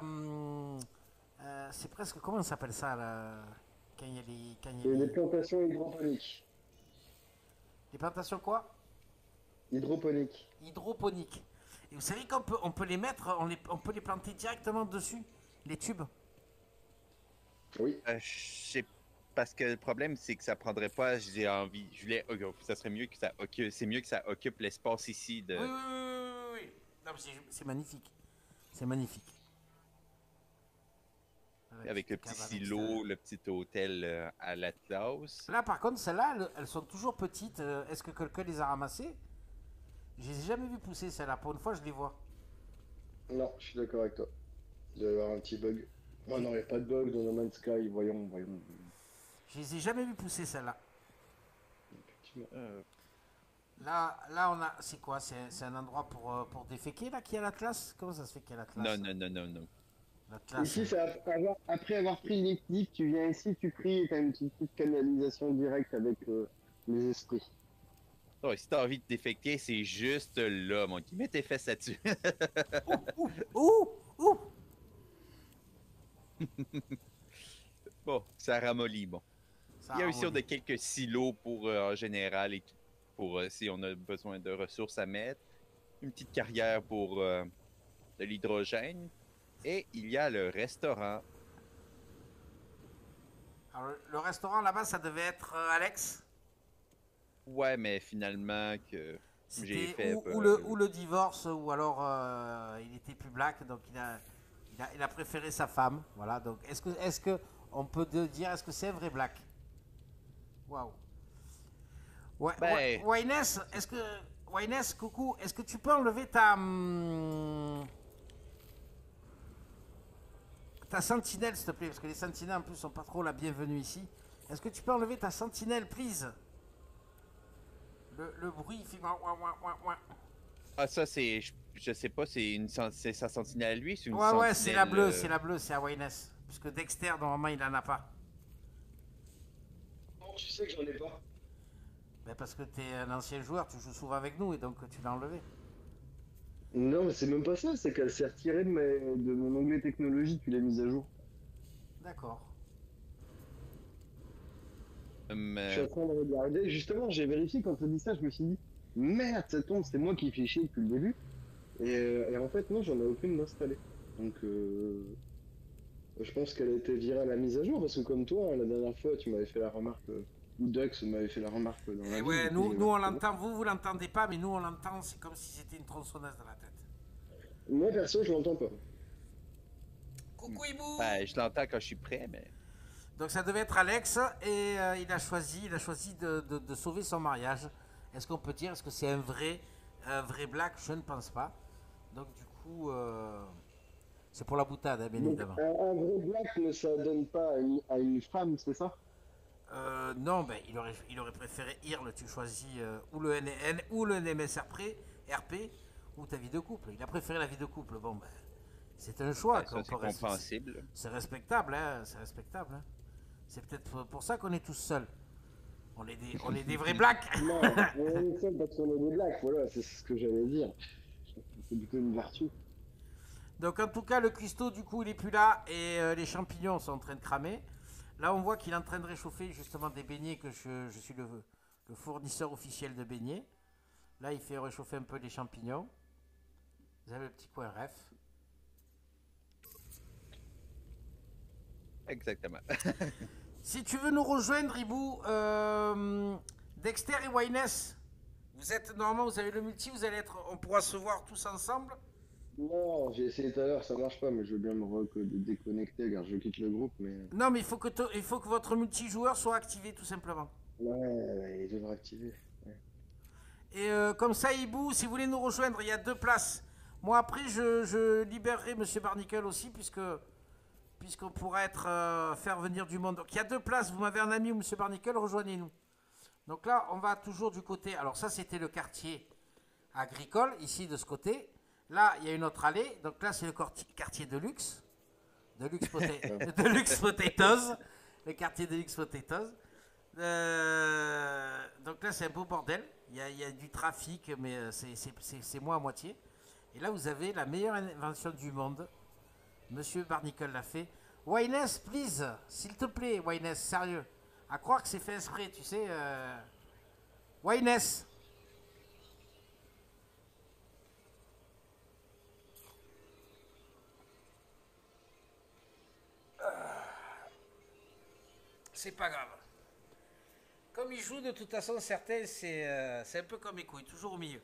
c'est presque... Comment ça s'appelle ça, là, quand il y a les... Quand il y a C'est des les... plantations hydroponiques. les plantations quoi? Hydroponiques. Hydroponiques. Et vous savez on peut les mettre, on peut les planter directement dessus, les tubes. Oui. Je sais, parce que le problème, c'est que ça prendrait pas, j'ai envie, je voulais, ça serait mieux que ça occupe, c'est mieux que ça occupe l'espace ici de... Oui, oui, oui, oui, oui. Non, mais c'est magnifique. C'est magnifique. Avec le petite petit cabane silo, extérieure. le petit hôtel à l'Atlas. Là, par contre, celles-là, elles sont toujours petites. Est-ce que quelqu'un les a ramassées? Je les ai jamais vues pousser, celles-là. Pour une fois, je les vois. Non, je suis d'accord avec toi. Il doit y avoir un petit bug. Oh non, il n'y a pas de bug dans No Man's Sky, voyons. Je les ai jamais vues pousser, celles-là. Effectivement. Là, on a. C'est quoi? C'est un endroit pour déféquer, là, qu'il y a l'Atlas? Comment ça se fait qu'il y a l'Atlas? Non. L'Atlas. Ici, après avoir pris l'équipe, tu viens ici, tu pries et t'as une petite canalisation directe avec les esprits. Oh, si t'as envie de défecter, c'est juste là, mon qui. Mets tes fesses là-dessus. Ouh! Bon, ça ramollit, bon. Ça Il y a aussi ramollit. quelques silos pour, en général, et pour si on a besoin de ressources à mettre. Une petite carrière pour de l'hydrogène. Et il y a le restaurant. Alors, le restaurant là-bas, ça devait être Alex. Ouais, mais finalement, que j'ai C'était fait... ou le divorce, ou alors il était plus black, donc il a préféré sa femme. Voilà, donc est-ce que on peut dire, est-ce que c'est un vrai black? Waouh. Ouais, Ben- Wyness, coucou, est-ce que tu peux enlever ta ta sentinelle, s'il te plaît, parce que les sentinelles en plus sont pas trop la bienvenue ici. Est-ce que tu peux enlever ta sentinelle, please? Le bruit, il fait ouin, ouin, ouin, ouin. Ah, ça, c'est... Je sais pas, c'est sa sentinelle à lui, c'est une Ouais, c'est la sentinelle, bleue, c'est la bleue, c'est à Wyness. Puisque Dexter, normalement, il en a pas. Oh, tu sais que j'en ai pas. Ben parce que t'es un ancien joueur, tu joues souvent avec nous et donc tu l'as enlevé. Non, mais c'est même pas ça, c'est qu'elle s'est retirée de mon onglet technologie, tu l'as mise à jour. D'accord. Je suis en train de regarder. Justement, j'ai vérifié quand tu as dit ça, je me suis dit, merde, ça tombe, c'est moi qui fais chier depuis le début. Et en fait, non, j'en ai aucune d'installée. Donc, je pense qu'elle a été virée à la mise à jour, parce que comme toi, hein, la dernière fois, tu m'avais fait la remarque, ou Dux m'avait fait la remarque dans la Et vie, ouais, du nous, coup, nous on l'entend, vous l'entendez pas, mais nous on l'entend, c'est comme si c'était une tronçonneuse dans la tête. Moi, perso, je l'entends pas. Coucou Hibou. Ben, je l'entends quand je suis prêt, mais... Donc ça devait être Alex et il a choisi de sauver son mariage. Est-ce qu'on peut dire, est-ce que c'est un vrai black? Je ne pense pas. Donc du coup, c'est pour la boutade, hein, bien Donc, évidemment. un vrai black ne s'adonne pas à une femme, c'est ça? Non, ben, il aurait préféré Irle, tu choisis ou le NN ou le NMSRP, RP, ou ta vie de couple. Il a préféré la vie de couple. Bon, ben, c'est un choix. Ben, ça, c'est compréhensible. C'est respectable, hein, c'est respectable. Hein. C'est peut-être pour ça qu'on est tous seuls. On est des vrais blacks. Non, on est seul parce qu'on est des blacks, voilà, c'est ce que j'allais dire. C'est plutôt une vertu. Donc en tout cas, le cuistot, du coup, il est plus là et les champignons sont en train de cramer. Là, on voit qu'il est en train de réchauffer justement des beignets, que je suis le fournisseur officiel de beignets. Là, il fait réchauffer un peu les champignons. Vous avez le petit coin ref. Exactement. Si tu veux nous rejoindre, Hibou, Dexter et Wyness, vous êtes normalement, vous avez le multi, on pourra se voir tous ensemble. Non, j'ai essayé tout à l'heure, ça marche pas, mais je veux bien me déconnecter car je quitte le groupe, mais... Non, mais il faut que votre multijoueur soit activé tout simplement. Ouais, il devrait activer. Ouais. Et comme ça, Hibou, si vous voulez nous rejoindre, il y a 2 places. Moi, après, je libérerai Monsieur Barnickel aussi, puisqu'on pourra faire venir du monde. Donc, il y a 2 places. Vous m'avez un ami ou Monsieur Barnickel, rejoignez-nous. Donc là, on va toujours du côté... Alors ça, c'était le quartier agricole, ici, de ce côté. Là, il y a une autre allée. Donc là, c'est le quartier de luxe. De luxe, de luxe potatoes. Le quartier de luxe potatoes. Donc là, c'est un beau bordel. Il y a du trafic, mais c'est moi à moitié. Et là, vous avez la meilleure invention du monde. Monsieur Barnicle l'a fait. Wyness, please, s'il te plaît, Wyness, sérieux. À croire que c'est fait exprès, tu sais. Wyness. C'est pas grave. Comme il joue, de toute façon, certains, c'est un peu comme mes couilles, toujours au milieu.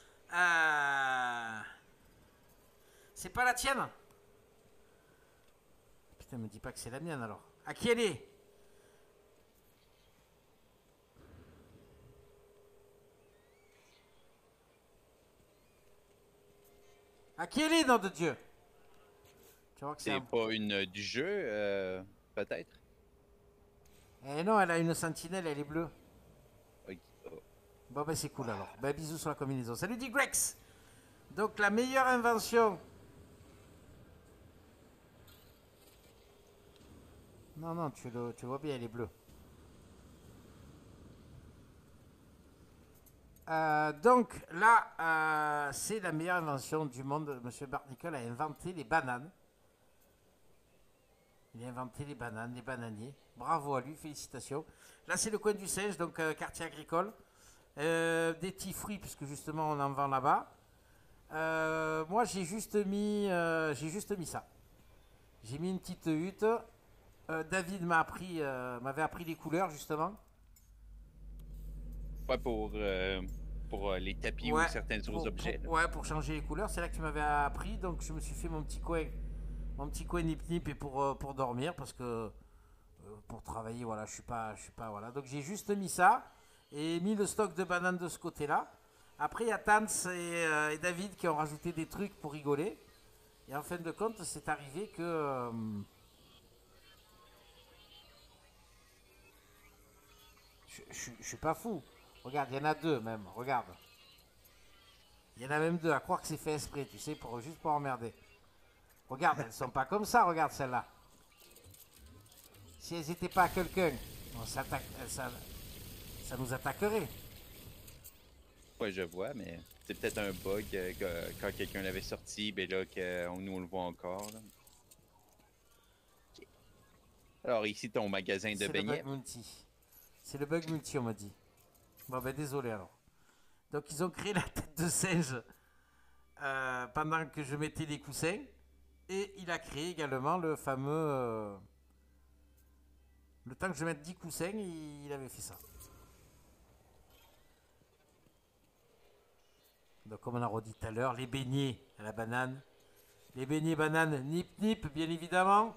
C'est pas la tienne? Putain, me dis pas que c'est la mienne alors. À qui elle est? À qui elle est, nom de Dieu? Tu vois que C'est pas une du jeu, peut-être? Eh non, elle a une sentinelle, elle est bleue. Ok. Oh. Bon, ben c'est cool alors. Ben bisous sur la combinaison. Salut Digrex. Donc la meilleure invention. Non, non, tu vois bien, elle est bleue. Donc là, c'est la meilleure invention du monde. Monsieur Barnicle a inventé les bananes. Il a inventé les bananes, les bananiers. Bravo à lui, félicitations. Là, c'est le coin du Singe, donc quartier agricole. Des petits fruits, puisque justement, on en vend là-bas. Moi, j'ai juste mis ça. J'ai mis une petite hutte. David m'avait appris les couleurs, justement. Ouais, pour les tapis ou certains autres objets. Ouais, pour changer les couleurs. C'est là que tu m'avais appris, donc je me suis fait mon petit coin nip-nip et pour dormir, parce que pour travailler, voilà, je suis pas, voilà. Donc j'ai juste mis ça et mis le stock de bananes de ce côté-là. Après, il y a Tans et David qui ont rajouté des trucs pour rigoler. Et en fin de compte, c'est arrivé que... je suis pas fou. Regarde, il y en a deux même, regarde. Il y en a même deux, à croire que c'est fait exprès, tu sais, juste pour emmerder. Regarde, elles sont pas comme ça, regarde celle-là. Si elles n'étaient pas à quelqu'un, ça nous attaquerait. Ouais, je vois, mais c'est peut-être un bug quand quelqu'un l'avait sorti, ben là, nous on le voit encore. Là. Okay. Alors ici, ton magasin de beignets. C'est le bug multi, on m'a dit. Bon, ben désolé alors. Donc ils ont créé la tête de singe pendant que je mettais les coussins. Et il a créé également le fameux... le temps que je mette 10 coussins, il avait fait ça. Donc comme on a redit tout à l'heure, les beignets à la banane. Les beignets bananes nip-nip, bien évidemment.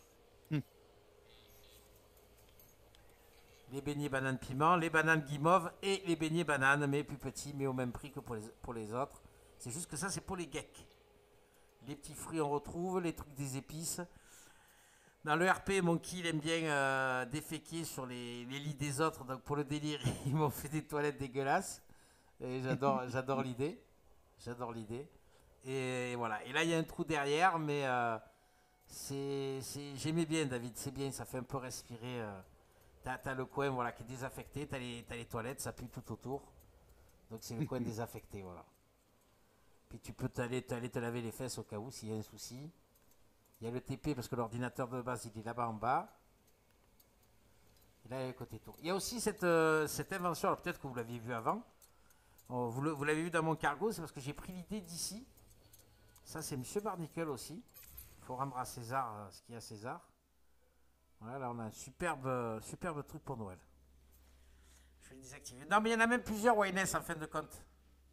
Les beignets bananes piment, les bananes guimauve et les beignets bananes, mais plus petits, mais au même prix que pour les autres. C'est juste que ça, c'est pour les geeks. Les petits fruits, on retrouve, les trucs des épices. Dans le RP, Monkey, il aime bien déféquer sur les lits des autres. Donc pour le délire, ils m'ont fait des toilettes dégueulasses. Et j'adore l'idée. J'adore l'idée. Et voilà. Et là, il y a un trou derrière, mais j'aimais bien, David. C'est bien, ça fait un peu respirer. T'as le coin, voilà, qui est désaffecté. T'as les toilettes, ça pue tout autour. Donc c'est le coin désaffecté, voilà. Puis tu peux aller te laver les fesses au cas où s'il y a un souci. Il y a le TP parce que l'ordinateur de base il est là-bas en bas. Et là il y a le côté tour. Il y a aussi cette invention, alors peut-être que vous l'aviez vu avant. Vous l'avez vu dans mon cargo, c'est parce que j'ai pris l'idée d'ici. Ça c'est Monsieur Barnicle aussi. Il faut rendre à César ce qu'il y a à César. Voilà, là on a un superbe truc pour Noël. Je vais le désactiver. Non mais il y en a même plusieurs Wyness en fin de compte.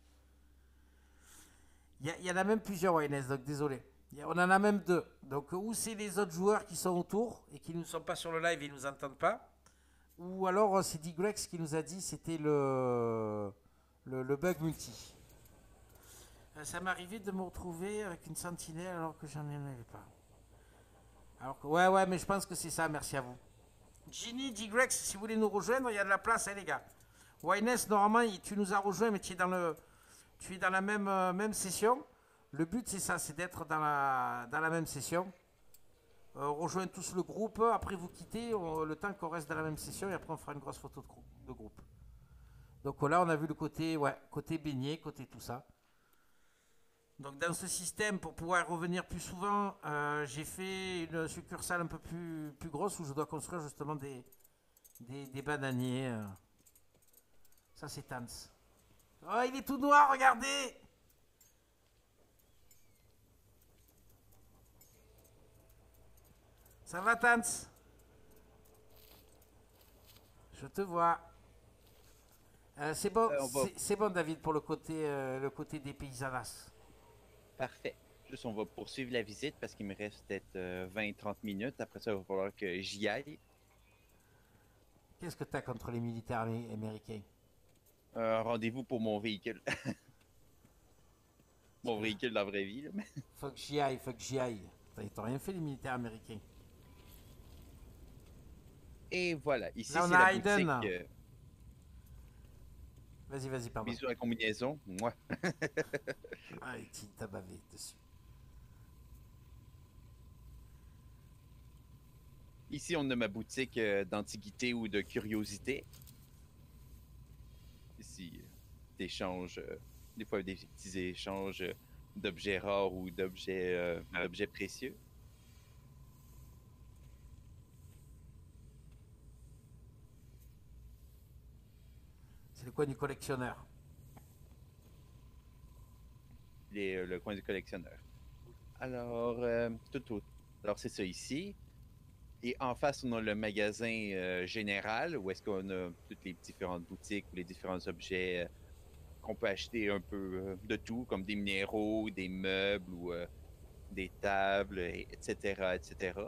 Il y en a même plusieurs ONS, donc désolé. On en a même deux. Donc, ou c'est les autres joueurs qui sont autour et qui ne sont pas sur le live et ne nous entendent pas. Ou alors, c'est Digrex qui nous a dit c'était le bug multi. Ça m'est arrivé de me retrouver avec une sentinelle alors que j'en avais pas. Alors que, ouais, mais je pense que c'est ça, merci à vous. Ginny, Digrex, si vous voulez nous rejoindre, il y a de la place, hein, les gars. Wyness, normalement, tu nous as rejoint, mais tu es dans la même session. Le but, c'est ça, c'est d'être dans la même session. Rejoindre tous le groupe. Après, vous quittez le temps qu'on reste dans la même session et après, on fera une grosse photo de groupe. Donc là, on a vu le côté beignet, côté tout ça. Donc dans ce système, pour pouvoir revenir plus souvent, j'ai fait une succursale un peu plus grosse où je dois construire justement des bananiers. Ça c'est Tans. Oh, il est tout noir, regardez! Ça va, Tans? Je te vois. C'est bon, On va- c'est bon, David, pour le côté des paysanas. Parfait. Juste, on va poursuivre la visite parce qu'il me reste peut-être 20-30 minutes. Après ça, il va falloir que j'y aille. Qu'est-ce que tu as contre les militaires américains? Rendez-vous pour mon véhicule. Mon véhicule dans la vraie vie. Là. Faut que j'y aille. Ils t'ont rien fait, les militaires américains. Et voilà, ici Là, on c'est a la Hayden. boutique Vas-y, pardon. bisous à la combinaison. Moi. Ah, il t'a bavé dessus. Ici, on a ma boutique d'antiquité ou de curiosité. Ici, d'échanges, des fois des petits échanges d'objets rares ou d'objets précieux. C'est le coin du collectionneur. Le coin du collectionneur. Alors, Alors, c'est ça ici. Et en face, on a le magasin général où est-ce qu'on a toutes les différentes boutiques ou les différents objets qu'on peut acheter un peu de tout, comme des minéraux, des meubles ou des tables, etc., etc.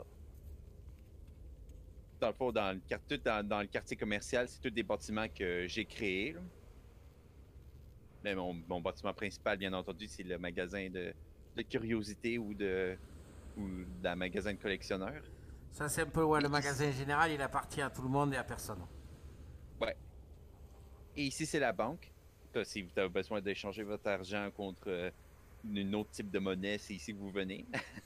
Dans le fond, dans le quartier commercial, c'est tous des bâtiments que j'ai créés. Là. Mais mon bâtiment principal, bien entendu, c'est le magasin de curiosité ou de la magasin de collectionneur. Ça, c'est un peu, ouais, le magasin général, il appartient à tout le monde et à personne. Ouais. Et ici, c'est la banque. Là, si vous avez besoin d'échanger votre argent contre un autre type de monnaie, c'est ici que vous venez.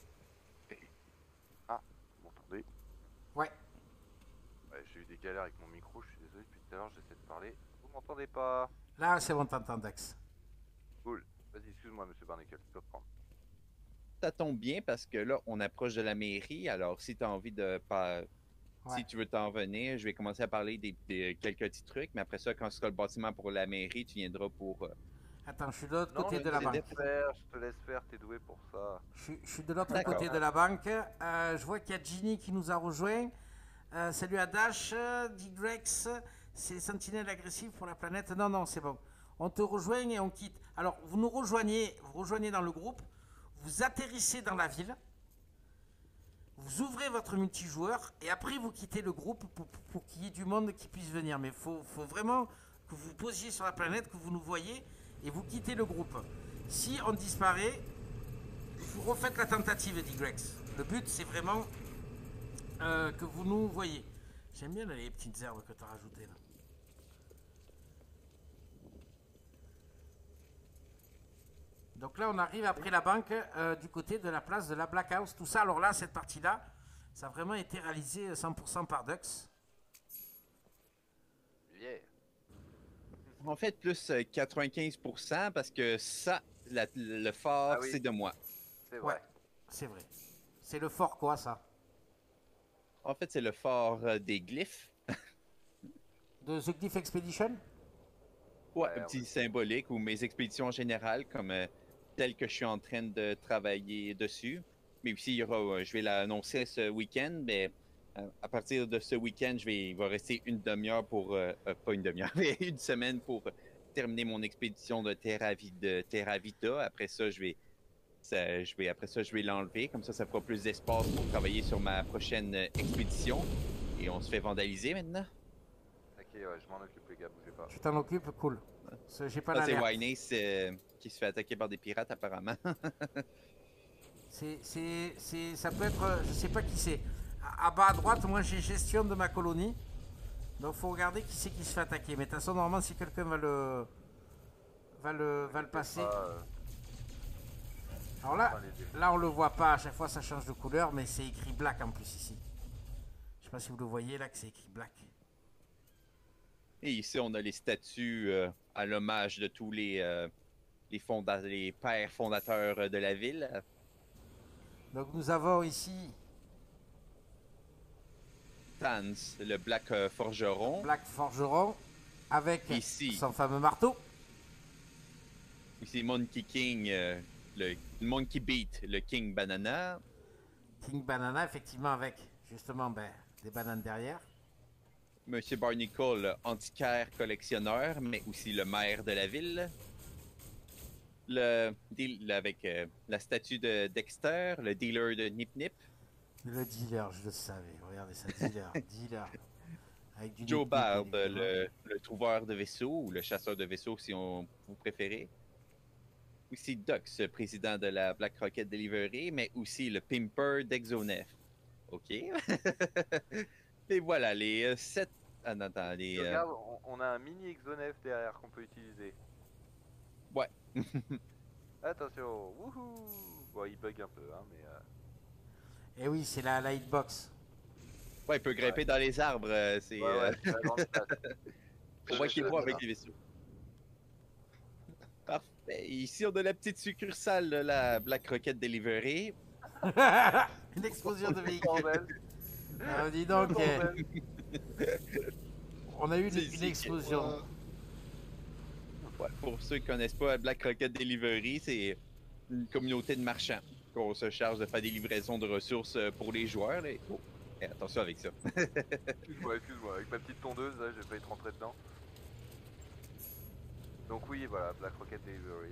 Ah, vous m'entendez? Ouais. Ouais, j'ai eu des galères avec mon micro, je suis désolé, depuis tout à l'heure j'essaie de parler. Vous m'entendez pas? Là, c'est bon, t'entends, Dex. Cool. Vas-y, excuse-moi, monsieur Barnacle, je peux reprendre. Ça tombe bien parce que là, on approche de la mairie. Alors, si tu as envie de Ouais. si tu veux t'en venir, je vais commencer à parler des quelques petits trucs. Mais après ça, quand ce sera le bâtiment pour la mairie, tu viendras pour. Attends, je suis de l'autre Non, côté je de la te banque. laisse faire, je te laisse faire, t'es doué pour ça. Je suis de l'autre D'accord. côté de la banque. Je vois qu'il y a Ginny qui nous a rejoint. Salut à Dash, Digrex. C'est Sentinelle agressif pour la planète. Non, c'est bon. On te rejoint et on quitte. Alors, vous rejoignez dans le groupe. Vous atterrissez dans la ville. Vous ouvrez votre multijoueur et après vous quittez le groupe pour qu'il y ait du monde qui puisse venir. Mais il faut vraiment que vous posiez sur la planète, que vous nous voyez et vous quittez le groupe. Si on disparaît, vous refaites la tentative, Digrex. Le but, c'est vraiment que vous nous voyez. J'aime bien les petites herbes que tu as rajoutées là. Donc là, on arrive après la banque du côté de la place de la Black House. Tout ça, alors là, cette partie-là, ça a vraiment été réalisé 100% par Dux. Yeah. En fait, plus 95% parce que ça, le fort, Ah oui. c'est de moi. C'est vrai. Ouais, c'est vrai. C'est le fort quoi, ça? En fait, c'est le fort des glyphes. De The Glyph Expedition? Ouais, Ouais, un petit symbolique ou mes expéditions en général, comme telles que je suis en train de travailler dessus. Mais aussi, il y aura, je vais l'annoncer ce week-end, mais à partir de ce week-end, il va rester une demi-heure pour, pas une demi-heure, mais une semaine pour terminer mon expédition de Terra Vita. Après ça, je vais l'enlever. Comme ça fera plus d'espace pour travailler sur ma prochaine expédition. Et on se fait vandaliser maintenant. Ok, ouais, je m'en occupe, les gars, bougez pas. Tu t'en occupes? Cool. J'ai pas Ça, c'est l'alerte. Wynace qui se fait attaquer par des pirates, apparemment. Ça peut être, je sais pas qui c'est. À bas à droite, moi j'ai gestion de ma colonie. Donc faut regarder qui c'est qui se fait attaquer. Mais de toute façon, normalement, si quelqu'un va le passer. Alors là on le voit pas. À chaque fois, ça change de couleur, mais c'est écrit black en plus ici. Je sais pas si vous le voyez là que c'est écrit black. Et ici, on a les statues à l'hommage de tous les les pères fondateurs de la ville. Donc nous avons ici Tans, le Black Forgeron. Black Forgeron avec Ici. son fameux marteau. Ici Monkey King, le Monkey Beat, le King Banana. King Banana, effectivement, avec justement des bananes derrière. Monsieur Barnacle, le antiquaire collectionneur, mais aussi le maire de la ville. Le deal avec la statue de Dexter, le dealer de Nip Nip. Le dealer, je le savais. Regardez ça, dealer, dealer. Avec du Joe nip-nip Bard, et des- le trouveur de vaisseaux, ou le chasseur de vaisseaux si vous préférez. Aussi Dux, président de la Black Rocket Delivery, mais aussi le pimper d'Exonef. OK. Et voilà, les 7... Ah non, attends, les... Regarde, on a un mini Exonef derrière qu'on peut utiliser. Ouais. Attention, wouhou. Bon, il bug un peu, hein, mais... Et oui, c'est la hitbox. Ouais, il peut grimper dans les arbres, c'est... Ouais, c'est la grande place. Pour moi qu'il voit avec les vaisseaux. Parfait. Ici, on a la petite succursale de la Black Rocket Delivery. Une explosion de véhicule. Bordel. Alors, dis donc, Bordel. on a eu C'est une ici explosion. Ouais, pour ceux qui connaissent pas, Black Rocket Delivery, c'est une communauté de marchands. On se charge de faire des livraisons de ressources pour les joueurs. Là. Oh, attention avec ça. Excuse-moi, avec ma petite tondeuse, là, j'ai failli te rentrer dedans. Donc oui, voilà, Black Rocket Delivery.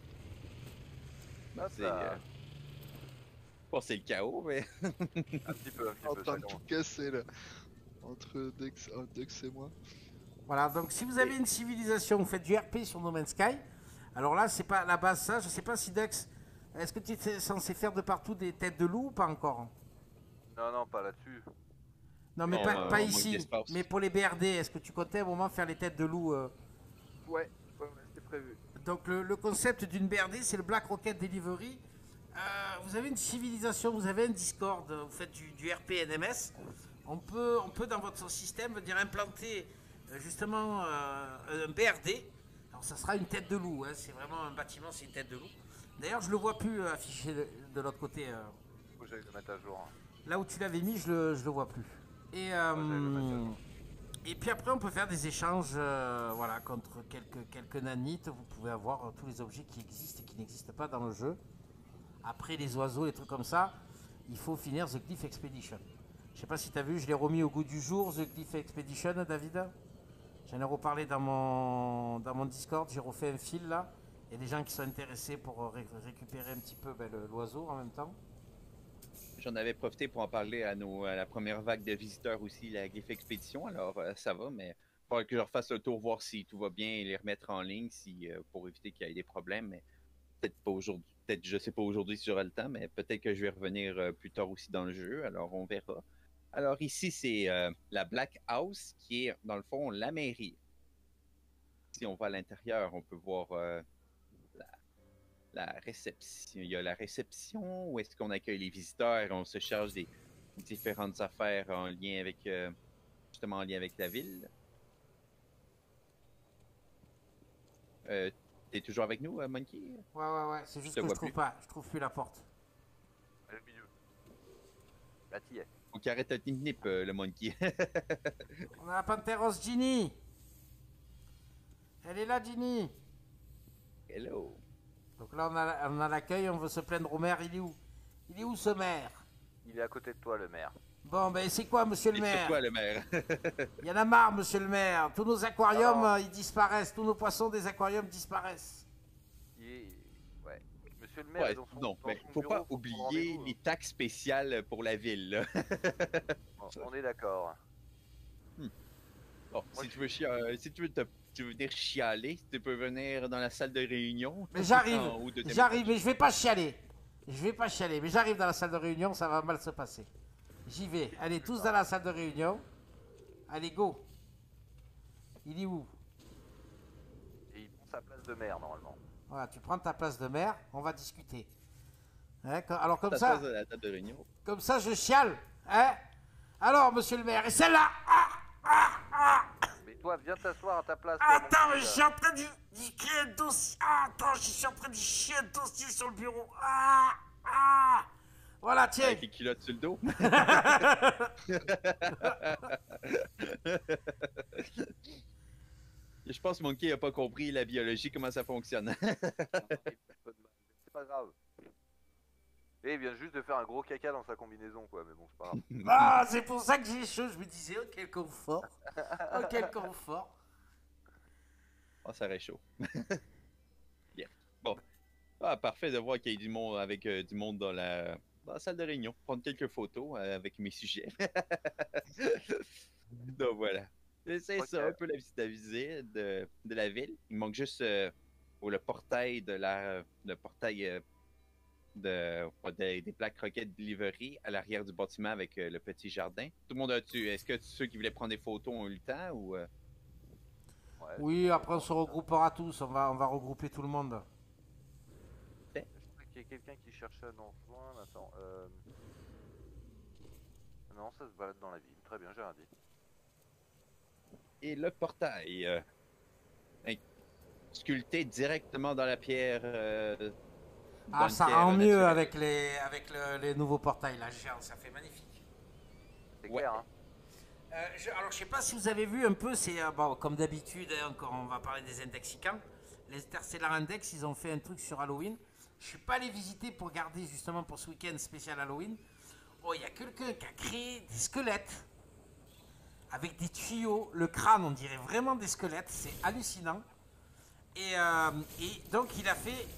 Hop Ah, C'est là. bon, c'est le chaos, mais Un petit peu, En ça train de tout commence. casser là. Entre Dex et moi. Voilà, donc si vous avez une civilisation, vous faites du RP sur No Man's Sky. Alors là, c'est pas la base ça. Je sais pas si Dex, est-ce que tu es censé faire de partout des têtes de loup ou pas encore? Non, non, pas là-dessus. Non, mais Non, pas on manque ici. d'espace. Mais pour les BRD, est-ce que tu comptais à un moment faire les têtes de loup Ouais, c'est prévu. Donc le concept d'une BRD, c'est le Black Rocket Delivery. Vous avez une civilisation, vous avez un Discord, vous faites du RP NMS. On peut dans votre système venir implanter justement un BRD. Alors ça sera une tête de loup, hein, c'est vraiment un bâtiment, c'est une tête de loup. D'ailleurs, je le vois plus affiché de l'autre côté. Faut que j'aille le mettre à jour. Hein. Là où tu l'avais mis, je le vois plus. Et, et puis après, on peut faire des échanges voilà, contre quelques nanites. Vous pouvez avoir tous les objets qui existent et qui n'existent pas dans le jeu. Après, les oiseaux, les trucs comme ça, il faut finir The Glyph Expedition. Je sais pas si tu as vu, je l'ai remis au goût du jour, The Glyph Expedition, David. J'en ai reparlé dans mon Discord, j'ai refait un fil là. Il y a des gens qui sont intéressés pour récupérer un petit peu l'oiseau en même temps. j'en avais profité pour en parler à la première vague de visiteurs aussi, la Glyph Expédition. Alors, ça va, mais il faudrait que je refasse le tour, voir si tout va bien et les remettre en ligne pour éviter qu'il y ait des problèmes. Mais peut-être pas aujourd'hui. Peut-être, je sais pas aujourd'hui si j'aurai le temps, mais peut-être que je vais revenir plus tard aussi dans le jeu. Alors, on verra. Alors, ici, c'est la Black House, qui est, dans le fond, la mairie. Si on va à l'intérieur, on peut voir la réception. Il y a la réception, où est-ce qu'on accueille les visiteurs et on se charge des différentes affaires en lien avec, justement, en lien avec la ville. T'es toujours avec nous, Monkey? Ouais, c'est juste te que vois je trouve plus la porte. Le milieu. Là, t'y es. Donc, arrête un nip, le Monkey. On a la Pantheros Ginny. Elle est là, Ginny. Hello. Donc là, on a l'accueil, on veut se plaindre au maire. Il est où? Il est où ce maire? Il est à côté de toi, le maire. Bon, ben c'est quoi, monsieur le Et maire? sur quoi, le maire? Il y en a marre, monsieur le maire. Tous nos aquariums, Alors. ils disparaissent. Tous nos poissons des aquariums disparaissent. Ouais. Monsieur le maire Ouais, est dans son, non, dans mais son faut bureau pas pour prendre oublier rendez-vous. les taxes spéciales pour la ville, là. On est d'accord. Bon, si tu veux si tu veux venir chialer, tu peux venir dans la salle de réunion. Mais j'arrive, en haut de tes j'arrive, mais je vais pas chialer. Je vais pas chialer, mais j'arrive dans la salle de réunion, ça va mal se passer. J'y vais. Allez, tous dans la salle de réunion. Allez, go. Il est où? Et il prend sa place de maire, normalement. Voilà, tu prends ta place de maire, on va discuter. Hein, alors comme Ta ça, place de la table de réunion. comme ça, je chiale. Hein? Alors, monsieur le maire, et celle-là? Mais toi, viens t'asseoir à ta place. toi, mon Attends, petit, je là. suis en train de créé un dossier. Ah, attends, je suis en train de chier un dossier sur le bureau. Ah. Voilà, tiens. Avec les culottes sur le dos. Je pense que Monkey a pas compris la biologie, comment ça fonctionne. C'est pas grave. Et il vient juste de faire un gros caca dans sa combinaison, quoi. Mais bon, c'est pas grave. Ah, c'est pour ça que j'ai chaud. Je me disais, oh, quel confort. Oh, quel confort. Oh, ça aurait chaud. Yeah. Bon. Ah, parfait de voir qu'il y ait du monde avec du monde dans la salle de réunion. Prendre quelques photos avec mes sujets. Donc voilà. C'est Ok. ça, un peu la visite à visée de la ville. Il manque juste le portail de le portail des plaques croquettes delivery à l'arrière du bâtiment avec le petit jardin. Tout le monde a-tu. Est-ce que ceux qui voulaient prendre des photos ont eu le temps ou Ouais, Oui, après on se regroupera tous. On va regrouper tout le monde. je sais qu'il y a quelqu'un qui cherchait à nous rejoindre. Attends. Non, ça se balade dans la ville. Très bien, j'ai rien dit. Et le portail sculpté directement dans la pierre. Dans Ah, une ça pierre rend mieux naturelle. avec les nouveaux portails là, géant, ça fait magnifique. C'est Ouais. clair, hein. Alors, je sais pas si vous avez vu un peu, c'est bon, comme d'habitude, hein, encore on va parler des indexicans. Les Interstellar Index, ils ont fait un truc sur Halloween. Je suis pas allé visiter pour garder justement pour ce week-end spécial Halloween. Oh, il y a quelqu'un qui a créé des squelettes avec des tuyaux. Le crâne, on dirait vraiment des squelettes, c'est hallucinant. Et donc, il a fait.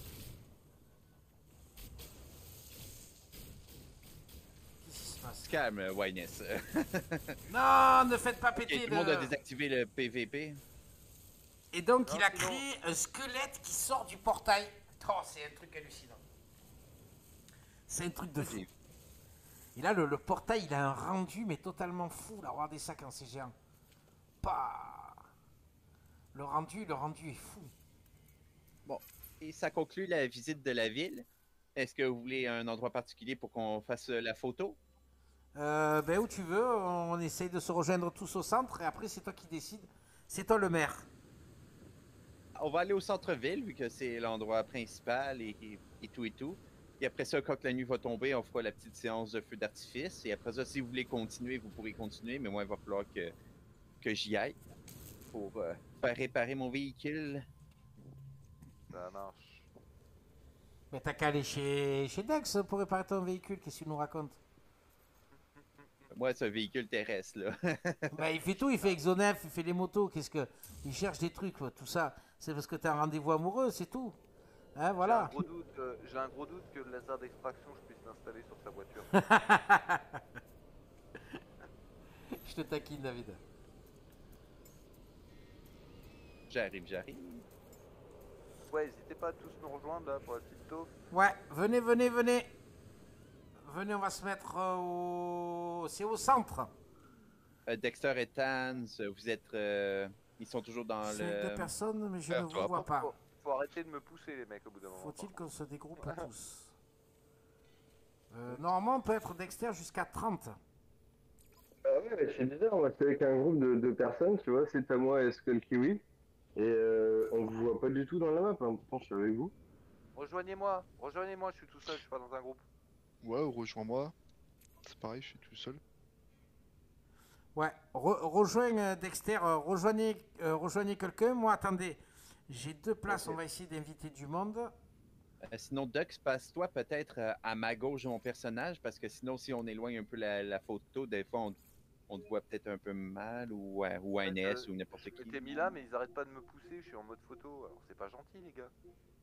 Qu'est-ce qui se passe? Calme, Wyness. Non, ne faites pas Ok, péter tout le monde a désactivé le PVP. Et donc, Non, il a sinon- créé un squelette qui sort du portail. Oh, c'est un truc hallucinant. C'est un truc de fou. Et là, le portail, il a un rendu, mais totalement fou. Là, regardez ça quand c'est géant. Bah. Le rendu est fou. Bon, et ça conclut la visite de la ville. Est-ce que vous voulez un endroit particulier pour qu'on fasse la photo? Ben, où tu veux, on essaye de se rejoindre tous au centre, et après, c'est toi qui décides. C'est toi le maire. On va aller au centre-ville, vu que c'est l'endroit principal et tout et tout. Et après ça, quand la nuit va tomber, on fera la petite séance de feu d'artifice. Et après ça, si vous voulez continuer, vous pourrez continuer. Mais moi, il va falloir que j'y aille pour faire réparer mon véhicule. Ça marche. Mais t'as qu'à aller chez Dex pour réparer ton véhicule, qu'est-ce que tu nous racontes? Moi, c'est un véhicule terrestre, là. Ben, il fait tout, il fait Exonef, il fait les motos, qu'est-ce que. Il cherche des trucs, tout ça. C'est parce que t'as un rendez-vous amoureux, c'est tout. Hein, voilà. J'ai un gros doute que le laser d'extraction, je puisse l'installer sur sa voiture. Je te taquine, David. J'arrive. Ouais, n'hésitez pas à tous nous rejoindre là pour la petite taupe. Ouais, venez. Venez, on va se mettre au. C'est au centre. Dexter et Tans, vous êtes... ils sont toujours dans C'est le... deux personnes, mais je Ah, ne vous toi, vois pas. Faut arrêter de me pousser les mecs au bout d'un moment. Faut-il qu'on se dégroupe tous? Normalement, on peut être Dexter jusqu'à 30. Ah ouais, mais c'est bizarre, moi je suis avec un groupe de personnes, tu vois, c'est à moi et Skull Kiwi. Et on vous voit pas du tout dans la map, hein. Pourtant je suis avec vous. Rejoignez-moi, je suis tout seul, je suis pas dans un groupe. Ouais, rejoins-moi. C'est pareil, je suis tout seul. Ouais, rejoins Dexter, rejoignez quelqu'un. Moi, attendez, j'ai 2 places, Ok. on va essayer d'inviter du monde. Sinon, Dux, passe-toi peut-être à ma gauche de mon personnage, parce que sinon, si on éloigne un peu la photo, des fois, on te voit peut-être un peu mal, ou un NS, ou n'importe Je qui. m'étais mis là, mais ils arrêtent pas de me pousser, je suis en mode photo, alors c'est pas gentil les gars.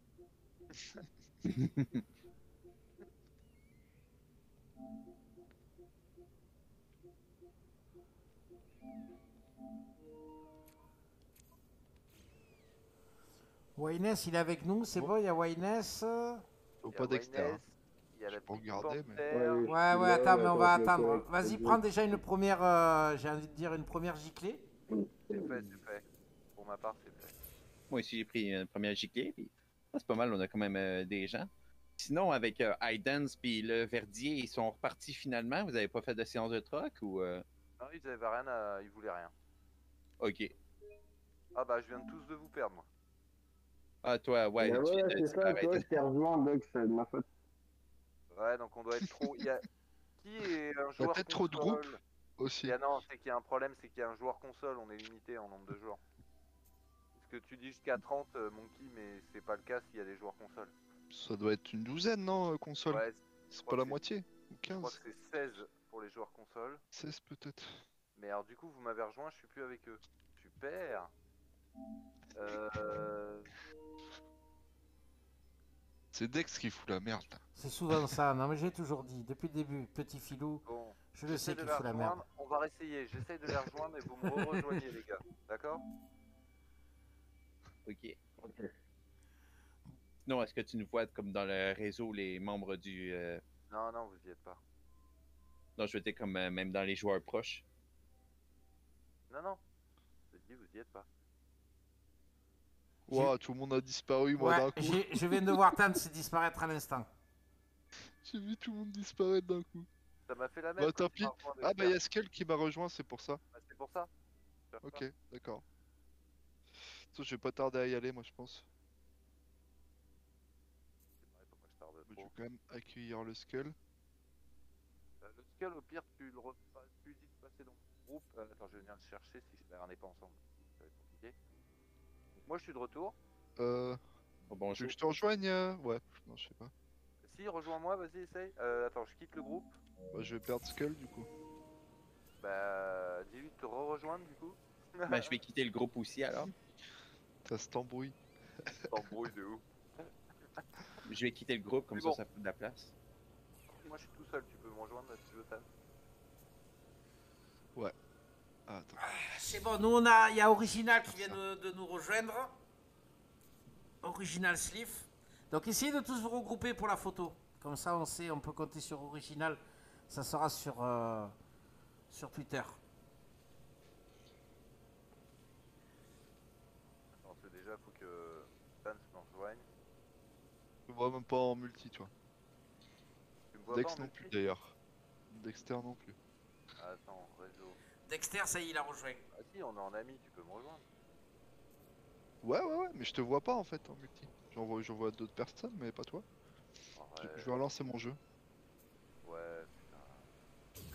Wayness, il est avec nous, c'est Bon. bon, il y a Wayness. Faut Il y a pas Dexter. Waynes, il y a Je la peux petite regarder, mais- panthère. Ouais, Ouais, attends, mais on va je vais attendre. correct. Vas-y, prends déjà une première, j'ai envie de dire une première giclée. C'est fait. Pour ma part, c'est fait. Moi aussi, j'ai pris une première giclée, puis c'est pas mal, on a quand même des gens. Sinon, avec Idance puis le Verdier, ils sont repartis finalement. Vous avez pas fait de séance de troc ou... Non, ils avaient rien à... Ils voulaient rien. Ok. Ah bah, je viens de tous de vous perdre, moi. Ah, toi, ouais. Ah tu viens ouais, de c'est ça, disparaître. toi, je t'ai rejoint, donc c'est de ma faute. Ouais, donc on doit être trop. Qui est un Il y a joueur peut-être trop de groupes console? aussi. Non, c'est qu'il y a un problème, c'est qu'il y a un joueur console, on est limité en nombre de joueurs. Parce que tu dis jusqu'à 30, Monkey, mais c'est pas le cas s'il y a des joueurs console. Ça doit être une douzaine, non, console? Ouais, je C'est crois pas la que moitié? Ou je crois que 15? c'est 16 pour les joueurs console. 16 peut-être. Mais alors du coup, vous m'avez rejoint, je suis plus avec eux. Super. Euh... C'est Dex qui fout la merde là. C'est souvent ça. Non, mais j'ai toujours dit, depuis le début, petit filou, Bon, je le j'essaie sais de qu'il les fout la merde. rejoindre. On va réessayer. J'essaie de les rejoindre et vous me rejoignez, les gars. D'accord? Ok. Ok. Non, est-ce que tu nous vois comme dans le réseau les membres du. Non, non, vous y êtes pas. Non, je veux dire comme même dans les joueurs proches. Non, non. Je dis, vous y êtes pas. Ouah, tout le monde a disparu, moi, Ouais, d'un coup. je viens de voir Tans disparaître à l'instant. J'ai vu tout le monde disparaître d'un coup. Ça m'a fait la même. Bah, quand tant tu m'as pis. rejoint, Ah, bah, Dexter. il y a Skull qui m'a rejoint, c'est pour ça. Bah, c'est pour ça. Faire ça. Ok, d'accord. Je vais pas tarder à y aller, moi, je pense. Ouais, faut pas que je tarde Je trop. vais quand même accueillir le Skull. Le skull, au pire, tu lui dis de passer dans mon groupe. Attends, je vais venir le chercher si on n'est pas ensemble. Ça va être compliqué. Donc, moi, je suis de retour. Oh, Oh, tu bonjour. veux que je te rejoigne? Ouais, non, je sais pas. Si, rejoins-moi, vas-y, essaye. Attends, je quitte le groupe. Bah, je vais perdre Skull, du coup. Bah, dis-lui de te re-rejoindre, du coup. Ben, je vais quitter le groupe aussi alors. Ça se t'embrouille. T'embrouilles de ouf. Je vais quitter le groupe, comme Mais bon. ça fait de la place. Moi, je suis tout seul, tu peux me rejoindre là, si tu veux, Tan. Ah, attends. C'est bon, nous il y a Original qui vient de nous rejoindre. Original Sleeve. Donc essayez de tous vous regrouper pour la photo. Comme ça on sait, on peut compter sur Original. Ça sera sur Twitter. Attends, c'est déjà, faut que Tan me rejoigne. Je me vois même pas en multi, toi. Tu me vois Dex pas en non plus, multi? d'ailleurs. Dexter non plus. Attends, réseau. Dexter, ça y est, il a rejoint. Ah si, on est en ami, tu peux me rejoindre. Ouais, mais je te vois pas, en fait, en multi. J'en vois d'autres personnes, mais pas toi. Arrête. Je vais relancer mon jeu. Ouais, putain.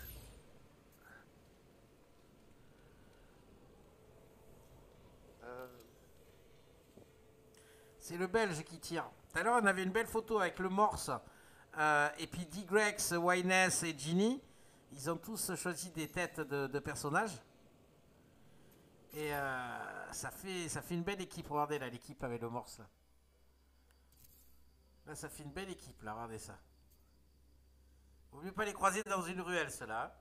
C'est le Belge qui tire. Tout à l'heure, on avait une belle photo avec le Morse, et puis D-Grex, Wyness et Ginny. Ils ont tous choisi des têtes de personnages. Et ça fait une belle équipe. Regardez là, l'équipe avec le Morse. Là, ça fait une belle équipe, là. Regardez ça. Vaut mieux pas les croiser dans une ruelle, ceux-là.